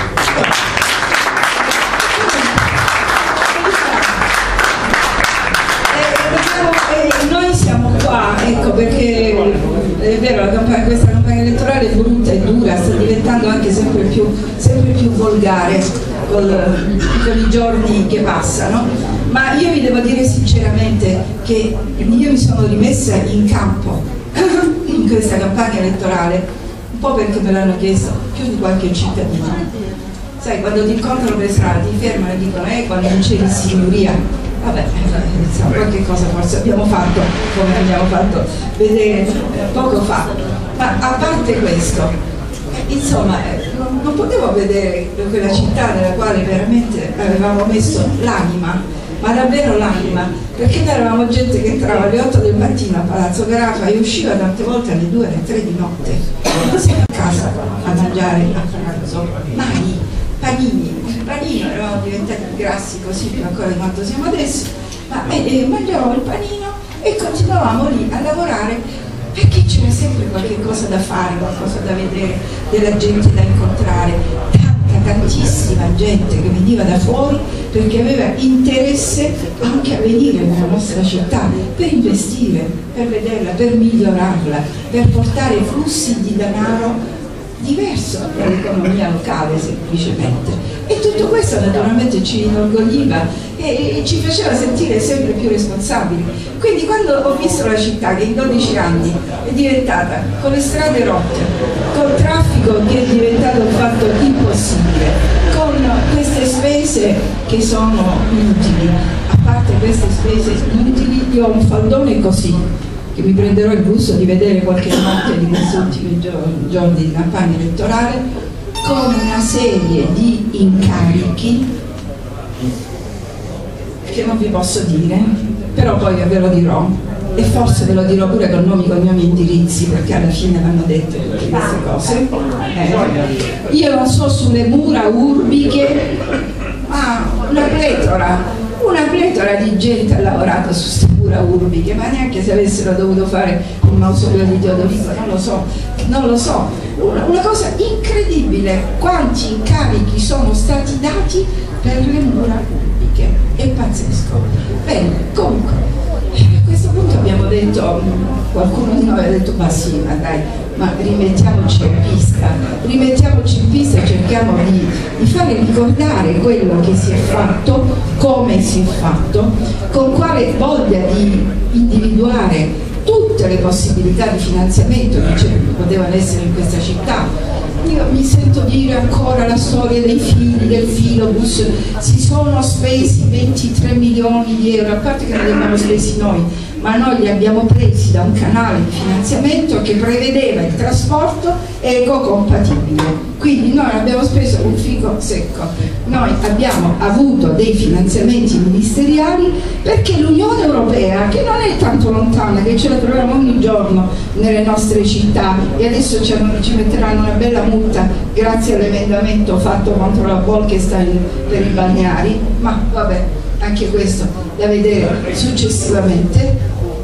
Noi siamo qua, ecco, perché è vero, questa campagna elettorale è brutta e dura, sta diventando anche sempre più volgare con i giorni che passano, ma io vi devo dire sinceramente che io mi sono rimessa in campo in questa campagna elettorale un po' perché me l'hanno chiesto più di qualche cittadino. Sai, quando ti incontrano per strada ti fermano e dicono quando non c'è signoria. Vabbè, insomma, qualche cosa forse abbiamo fatto, come abbiamo fatto vedere poco fa, ma a parte questo, insomma, non potevo vedere quella città nella quale veramente avevamo messo l'anima, ma davvero l'anima, perché noi eravamo gente che entrava alle 8 del mattino a Palazzo Carafa e usciva tante volte alle 2, alle 3 di notte, non siamo a casa a mangiare a pranzo, mai. Panino, eravamo diventati grassi così ancora di quanto siamo adesso, ma mangiavamo il panino e continuavamo lì a lavorare perché c'era sempre qualche cosa da fare, qualcosa da vedere, della gente da incontrare, tantissima gente che veniva da fuori perché aveva interesse anche a venire nella nostra città per investire, per vederla, per migliorarla, per portare flussi di denaro diverso dall'economia locale semplicemente, e tutto questo naturalmente ci inorgogliva e ci faceva sentire sempre più responsabili. Quindi quando ho visto la città che in 12 anni è diventata, con le strade rotte, col traffico che è diventato un fatto impossibile, con queste spese che sono inutili, a parte queste spese inutili io ho un faldone così che mi prenderò il gusto di vedere qualche notte di questi ultimi giorni di campagna elettorale, con una serie di incarichi che non vi posso dire, però poi ve lo dirò, e forse ve lo dirò pure con nomi, cognomi e indirizzi, perché alla fine vanno dette tutte queste cose. Io non so sulle mura urbiche, ma una pletora di gente ha lavorato su queste mura urbiche, ma neanche se avessero dovuto fare un mausoleo di Teodorico, non lo so, una cosa incredibile, quanti incarichi sono stati dati per le mura urbiche, è pazzesco. Bene, comunque, a questo punto abbiamo detto, qualcuno di noi ha detto, ma sì, ma dai, ma rimettiamoci in pista e cerchiamo di fare ricordare quello che si è fatto, come si è fatto, con quale voglia di individuare tutte le possibilità di finanziamento che potevano essere in questa città. Io mi sento dire ancora la storia dei fili, del filobus, si sono spesi 23 milioni di euro, a parte che non li abbiamo spesi noi, ma noi li abbiamo presi da un canale di finanziamento che prevedeva il trasporto ecocompatibile. Quindi noi abbiamo speso un fico secco, noi abbiamo avuto dei finanziamenti ministeriali perché l'Unione Europea, che non è tanto lontana, che ce la troviamo ogni giorno nelle nostre città, e adesso ci metteranno una bella multa grazie all'emendamento fatto contro la Bolkestein per i balneari, ma vabbè, anche questo da vedere successivamente.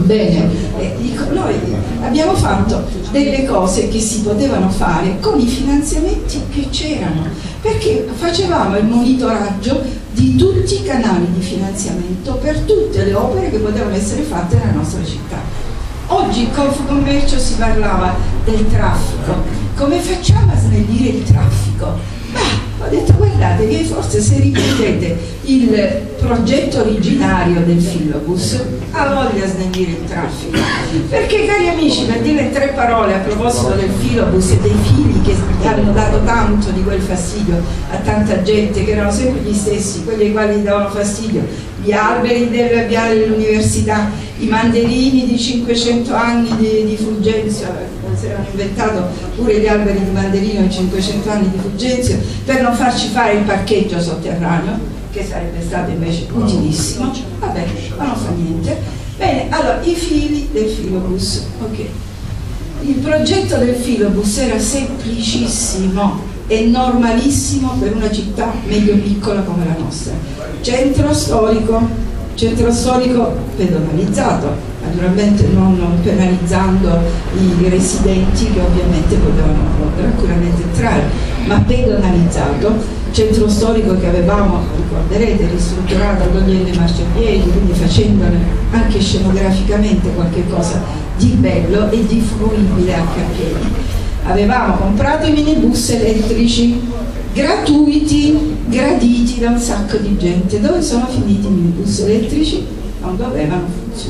Bene, dico, noi abbiamo fatto delle cose che si potevano fare con i finanziamenti che c'erano, perché facevamo il monitoraggio di tutti i canali di finanziamento per tutte le opere che potevano essere fatte nella nostra città. Oggi in Confcommercio si parlava del traffico. Come facciamo a snellire il traffico? Ho detto, guardate che forse se riprendete il progetto originario del filobus ha voglia di snellire il traffico, perché cari amici, per dire 3 parole a proposito del filobus e dei fili che hanno dato tanto di quel fastidio a tanta gente, che erano sempre gli stessi, quelli ai quali davano fastidio, gli alberi del viale dell'università, i mandarini di 500 anni di Fulgenzio, si erano inventato pure gli alberi di mandarino in 500 anni di Fulgenzio per non farci fare il parcheggio sotterraneo, che sarebbe stato invece utilissimo. Vabbè, ma non fa niente. Bene, allora, i fili del filobus. Ok. Il progetto del filobus era semplicissimo e normalissimo per una città medio piccola come la nostra. Centro storico pedonalizzato, naturalmente non penalizzando i residenti che ovviamente potevano tranquillamente entrare, ma pedonalizzato. Centro storico che avevamo, ricorderete, ristrutturato togliendo i marciapiedi, quindi facendone anche scenograficamente qualche cosa di bello e di fruibile anche a piedi. Avevamo comprato i minibus elettrici gratuiti, graditi da un sacco di gente. Dove sono finiti i minibus elettrici? Non dovevano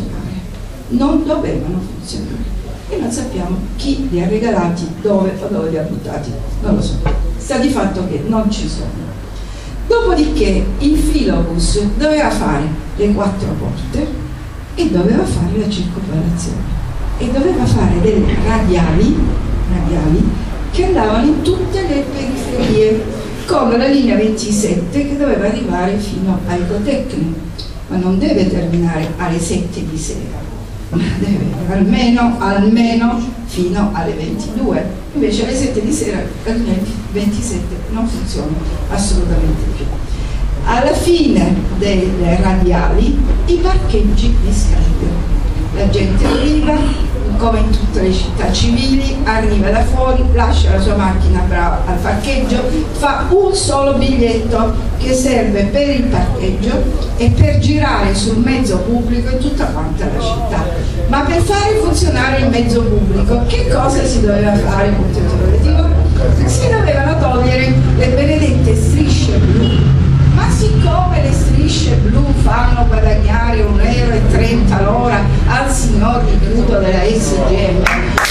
funzionare e non sappiamo chi li ha regalati, dove o dove li ha buttati, non lo so. Sta di fatto che non ci sono. Dopodiché il filobus doveva fare le 4 porte e doveva fare la circolazione e doveva fare delle radiali che andavano in tutte le periferie, con la linea 27 che doveva arrivare fino a Ecotecnico, ma non deve terminare alle 7 di sera, ma deve almeno fino alle 22. Invece alle 7 di sera la linea 27 non funziona assolutamente più. Alla fine delle radiali i parcheggi di scambio. La gente arriva, come in tutte le città civili, arriva da fuori, lascia la sua macchina brava al parcheggio, fa un solo biglietto che serve per il parcheggio e per girare sul mezzo pubblico in tutta quanta la città. Ma per fare funzionare il mezzo pubblico che cosa si doveva fare? Punto interrogativo? Si dovevano togliere le benedette strisce blu. Ma siccome le strisce blu fanno guadagnare €1,30 l'ora al signor di chiudo della SGM,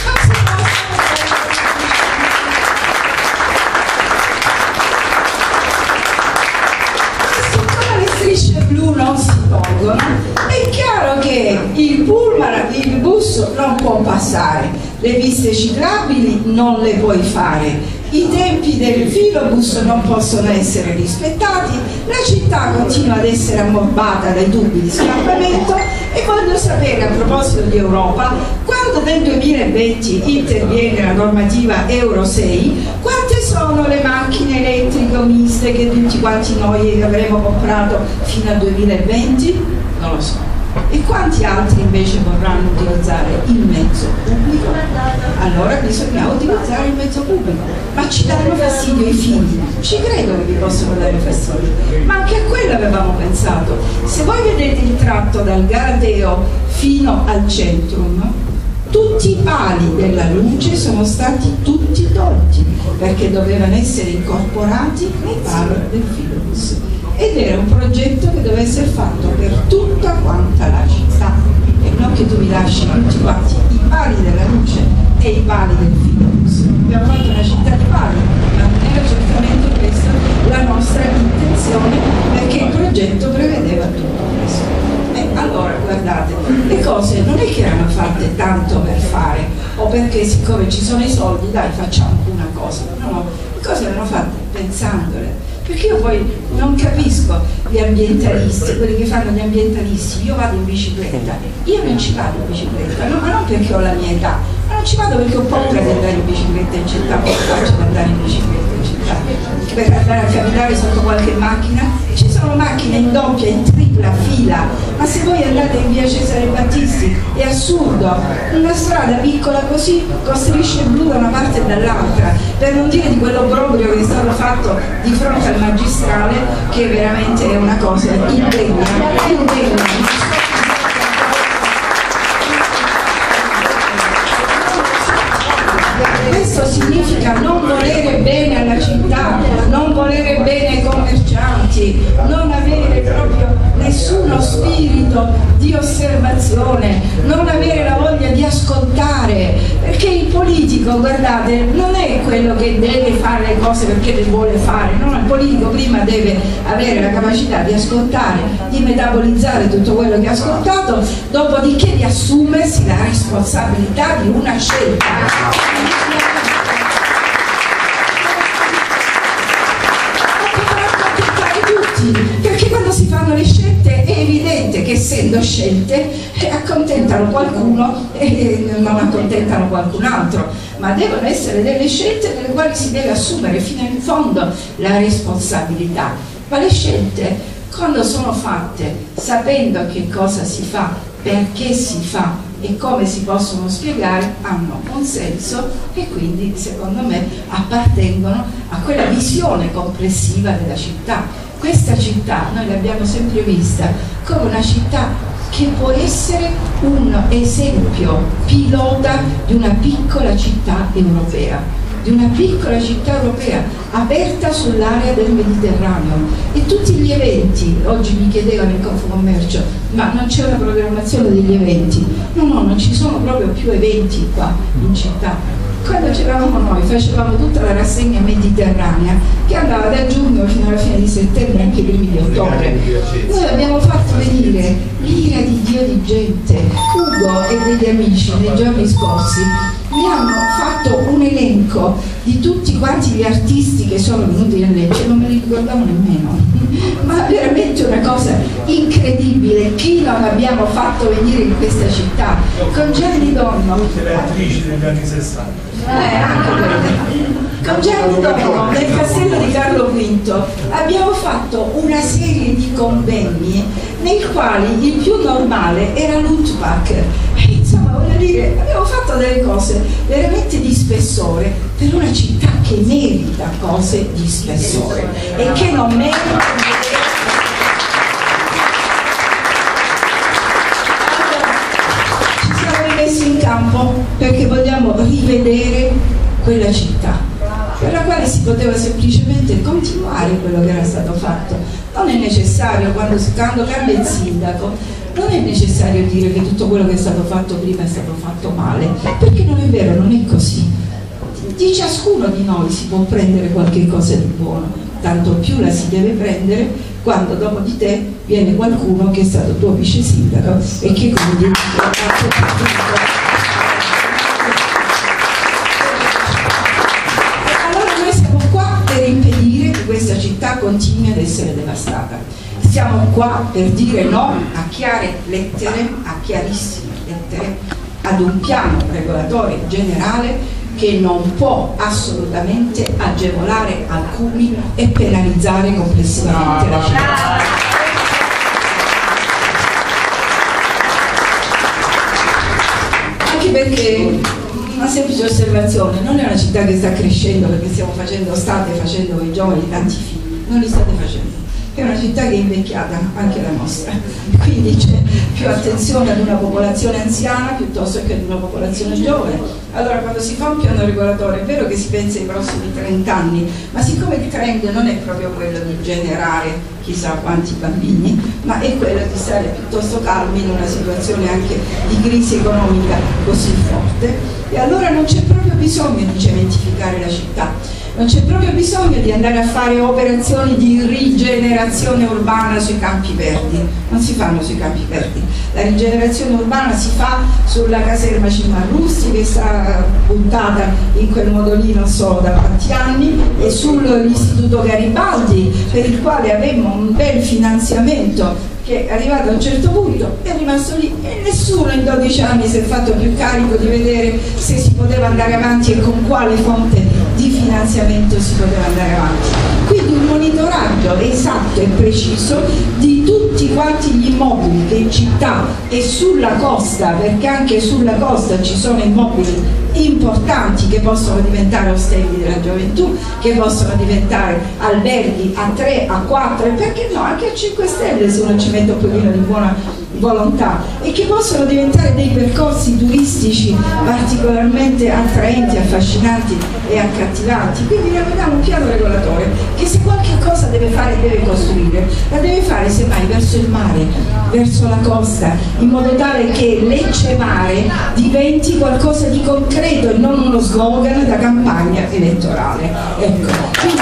siccome le strisce blu non si tolgono, è chiaro che il pullman, il bus non può passare, le piste ciclabili non le puoi fare, i tempi del filobus non possono essere rispettati, la città continua ad essere ammorbata dai tubi di scappamento. E voglio sapere, a proposito di Europa, quando nel 2020 interviene la normativa Euro 6, quante sono le macchine elettriche o miste che tutti quanti noi avremo comprato fino al 2020? Non lo so. E quanti altri invece vorranno utilizzare il mezzo pubblico? Allora bisogna utilizzare il mezzo pubblico, ma ci danno fastidio i figli, ci credo che vi possono dare fastidio, ma anche a quello avevamo pensato. Se voi vedete il tratto dal Galateo fino al Centrum, tutti i pali della luce sono stati tutti tolti perché dovevano essere incorporati nei pali del filobus. Ed era un progetto che doveva essere fatto per tutta quanta la città e non che tu mi lasci tutti quanti i pali della luce e i pali del filobus. Abbiamo fatto una città di pali, ma non era certamente questa la nostra intenzione, perché il progetto prevedeva tutto questo. Allora guardate, le cose non è che erano fatte tanto per fare o perché siccome ci sono i soldi dai facciamo una cosa, no, le cose erano fatte pensandole. Perché io poi non capisco gli ambientalisti, quelli che fanno gli ambientalisti. Io vado in bicicletta, io non ci vado in bicicletta, no, ma non perché ho la mia età, ma non ci vado perché ho paura di andare in bicicletta in città, come faccio ad andare in bicicletta in città? Per andare a camminare sotto qualche macchina, ci sono macchine in doppia, in tripla fila, ma se voi andate in via Cesare Battisti e a assurdo, una strada piccola così con strisce blu da una parte e dall'altra, per non dire di quell'obbrobrio che è stato fatto di fronte al magistrale, che veramente è una cosa indegna. Questo significa non volere bene alla città, non volere bene ai commercianti, non avere proprio nessuno spirito di osservazione, non avere la voglia di ascoltare, perché il politico, guardate, non è quello che deve fare le cose perché le vuole fare, no? Il politico prima deve avere la capacità di ascoltare, di metabolizzare tutto quello che ha ascoltato, dopodiché di assumersi la responsabilità di una scelta. Perché quando si fanno le scelte è evidente che, essendo scelte, accontentano qualcuno e non accontentano qualcun altro, ma devono essere delle scelte nelle quali si deve assumere fino in fondo la responsabilità. Ma le scelte, quando sono fatte sapendo che cosa si fa, perché si fa e come si possono spiegare, hanno un senso e quindi, secondo me, appartengono a quella visione complessiva della città. Questa città noi l'abbiamo sempre vista come una città che può essere un esempio pilota di una piccola città europea, aperta sull'area del Mediterraneo. E tutti gli eventi, oggi mi chiedevano in Confcommercio, ma non c'è una programmazione degli eventi? No, non ci sono proprio più eventi qua in città. Quando c'eravamo noi facevamo tutta la rassegna mediterranea che andava da giugno fino alla fine di settembre, anche i primi di ottobre. Noi abbiamo fatto venire l'ira di Dio di gente. Ugo e degli amici nei giorni scorsi mi hanno fatto un elenco di tutti quanti gli artisti che sono venuti a Lecce, non me li ricordavo nemmeno, ma veramente una cosa incredibile. Chi non abbiamo fatto venire in questa città? Con Gianni Donno, le attrici degli anni 60. Con Gianni Donno nel castello di Carlo V abbiamo fatto una serie di convegni nei quali il più normale era l'Utpak. Insomma, voglio dire, abbiamo fatto delle cose veramente di spessore per una città che merita cose di spessore e che non merita. In campo perché vogliamo rivedere quella città per la quale si poteva semplicemente continuare quello che era stato fatto. Non è necessario, quando cambia il sindaco, non è necessario dire che tutto quello che è stato fatto prima è stato fatto male, perché non è vero, non è così. Di ciascuno di noi si può prendere qualche cosa di buono, tanto più la si deve prendere quando dopo di te viene qualcuno che è stato tuo vice sindaco e che quindi allora noi siamo qua per impedire che questa città continui ad essere devastata. Siamo qua per dire no a chiare lettere, a chiarissime lettere, ad un piano regolatore generale che non può assolutamente agevolare alcuni e penalizzare complessivamente la città. Anche perché, una semplice osservazione, non è una città che sta crescendo perché state facendo i giovani tanti figli, non li state facendo. È una città che è invecchiata, anche la nostra, quindi c'è più attenzione ad una popolazione anziana piuttosto che ad una popolazione giovane. Allora quando si fa un piano regolatore è vero che si pensa ai prossimi 30 anni, ma siccome il trend non è proprio quello di generare chissà quanti bambini, ma è quello di stare piuttosto calmi in una situazione anche di crisi economica così forte, e allora non c'è proprio bisogno di cementificare la città. Non c'è proprio bisogno di andare a fare operazioni di rigenerazione urbana sui campi verdi, non si fanno sui campi verdi. La rigenerazione urbana si fa sulla caserma Cimarrusti, che sta puntata in quel modo lì non solo da tanti anni, e sull'istituto Garibaldi, per il quale avevamo un bel finanziamento che è arrivato a un certo punto, è rimasto lì e nessuno in 12 anni si è fatto più carico di vedere se si poteva andare avanti e con quale fonte di finanziamento si poteva andare avanti. Quindi un monitoraggio esatto e preciso di tutti tutti quanti gli immobili che in città e sulla costa, perché anche sulla costa ci sono immobili importanti che possono diventare ostelli della gioventù, che possono diventare alberghi a 3, a 4 e perché no anche a 5 stelle se uno ci mette un pochino di buona volontà, e che possono diventare dei percorsi turistici particolarmente attraenti, affascinanti e accattivanti. Quindi ne abbiamo un piano regolatore che se qualche cosa deve fare, deve costruire, la deve fare semmai verso il mare, verso la costa, in modo tale che Lecce Mare diventi qualcosa di concreto e non uno slogan da campagna elettorale. Ecco. Quindi,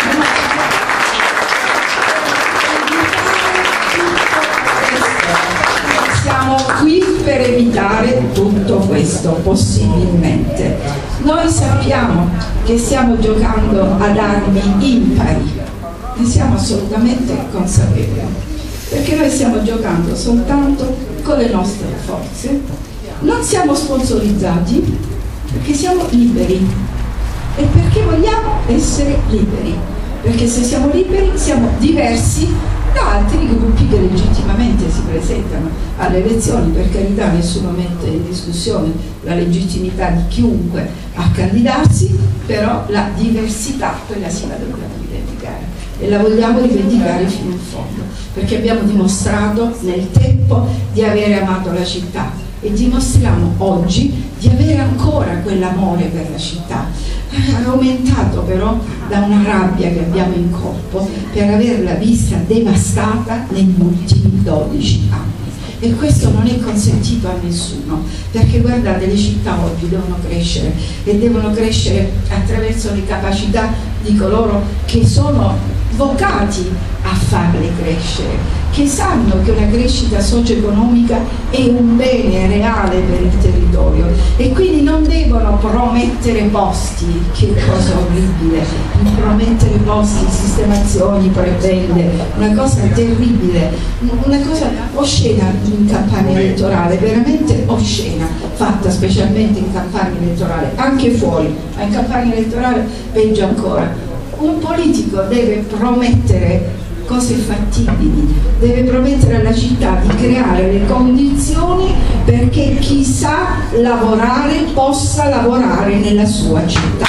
siamo qui per evitare tutto questo, possibilmente. Noi sappiamo che stiamo giocando ad armi impari, ne siamo assolutamente consapevoli, perché noi stiamo giocando soltanto con le nostre forze, non siamo sponsorizzati, perché siamo liberi e perché vogliamo essere liberi, perché se siamo liberi siamo diversi da altri gruppi che legittimamente si presentano alle elezioni. Per carità, nessuno mette in discussione la legittimità di chiunque a candidarsi, però la diversità quella sì la dobbiamo rivendicare e la vogliamo rivendicare fino in fondo, perché abbiamo dimostrato nel tempo di avere amato la città e dimostriamo oggi di avere ancora quell'amore per la città, aumentato però da una rabbia che abbiamo in corpo per averla vista devastata negli ultimi 12 anni. E questo non è consentito a nessuno, perché guardate, le città oggi devono crescere e devono crescere attraverso le capacità di coloro che sono vocati a farle crescere, che sanno che una crescita socio-economica è un bene reale per il territorio e quindi non devono promettere posti, che cosa orribile, promettere posti, sistemazioni, prebende, una cosa terribile, una cosa oscena in campagna elettorale, veramente oscena, fatta specialmente in campagna elettorale, anche fuori, ma in campagna elettorale peggio ancora. Un politico deve promettere cose fattibili, deve promettere alla città di creare le condizioni perché chi sa lavorare possa lavorare nella sua città.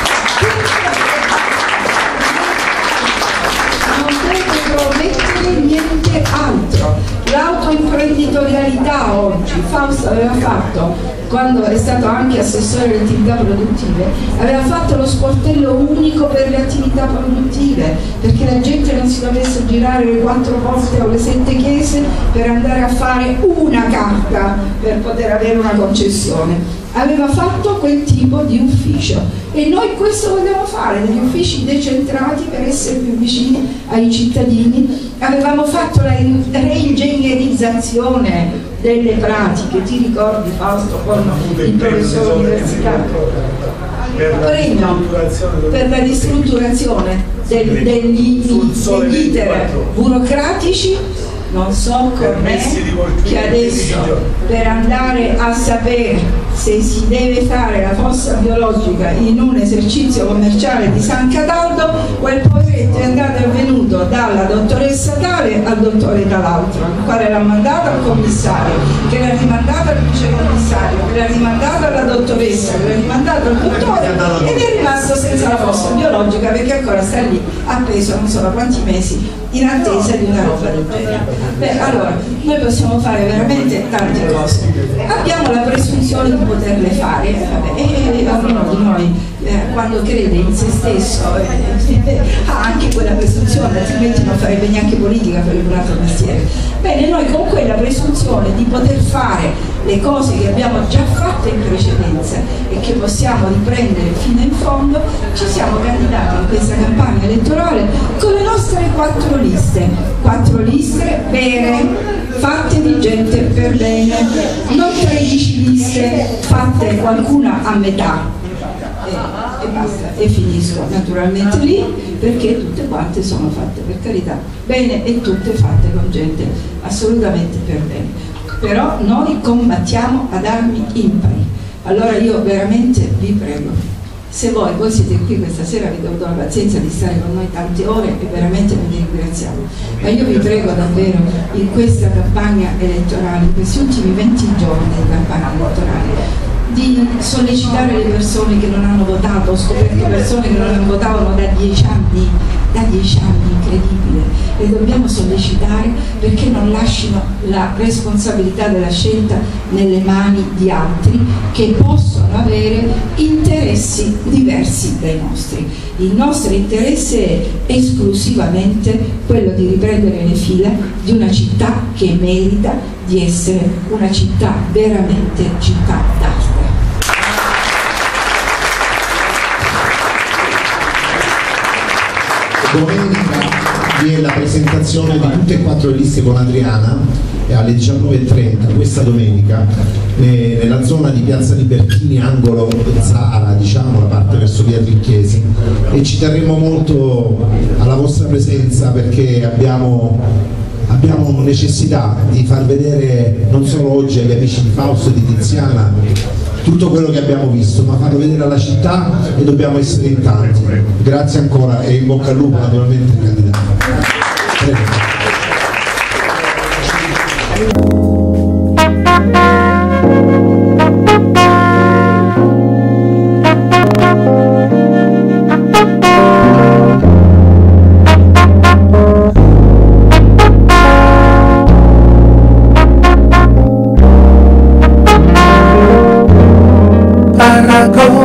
Non deve promettere niente altro. L'autoimprenditorialità oggi, Fausto aveva fatto, quando è stato anche assessore alle attività produttive, aveva fatto lo sportello unico per le attività produttive, perché la gente non si dovesse girare le 4 poste o le 7 chiese per andare a fare una carta per poter avere una concessione. Aveva fatto quel tipo di ufficio e noi questo vogliamo fare, degli uffici decentrati per essere più vicini ai cittadini. Avevamo fatto la reingegnerizzazione delle pratiche, ti ricordi Fausto, con il professore universitario? Premio per la ristrutturazione degli iter burocratici. Non so com'è che adesso per andare a sapere se si deve fare la fossa biologica in un esercizio commerciale di San Cataldo, quel poveretto è andato e venuto dalla dottoressa tale al dottore dall'altro, il quale l'ha mandato al commissario, che l'ha rimandato al vicecommissario, che l'ha rimandato alla dottoressa, che l'ha rimandato al dottore ed è rimasto senza la fossa biologica perché ancora sta lì appeso non so da quanti mesi in attesa di una roba del genere. Beh, allora, noi possiamo fare veramente tante cose, abbiamo la presunzione di poterle fare, e ognuno di noi quando crede in se stesso ha anche quella presunzione, altrimenti non farebbe neanche politica, farebbe un altro mestiere. Bene, noi con quella presunzione di poter fare le cose che abbiamo già fatto in precedenza e che possiamo riprendere fino in fondo, ci siamo candidati in questa campagna elettorale con le nostre 4 liste vere, fatte di gente per bene, non 13 liste fatte qualcuna a metà e basta, e finisco naturalmente lì, perché tutte quante sono fatte per carità bene e tutte fatte con gente assolutamente per bene, però noi combattiamo ad armi impari. Allora io veramente vi prego, Se voi siete qui questa sera, vi ho avuto la pazienza di stare con noi tante ore e veramente vi ringraziamo. Ma io vi prego davvero, in questa campagna elettorale, in questi ultimi 20 giorni di campagna elettorale, di sollecitare le persone che non hanno votato. Ho scoperto persone che non votavano da 10 anni, incredibile, le dobbiamo sollecitare perché non lasciano la responsabilità della scelta nelle mani di altri che possono avere interessi diversi dai nostri. Il nostro interesse è esclusivamente quello di riprendere le fila di una città che merita di essere una città veramente città d'arte. Domenica vi è la presentazione di tutte e 4 le liste con Adriana alle 19:30 questa domenica nella zona di Piazza Libertini, angolo Zara, diciamo, la parte verso via Trinchiesi, e ci terremo molto alla vostra presenza perché abbiamo necessità di far vedere non solo oggi agli amici di Fausto e di Tiziana tutto quello che abbiamo visto, ma farlo vedere alla città, e dobbiamo essere in tanti. Grazie ancora e in bocca al lupo naturalmente il candidato. Prego. Go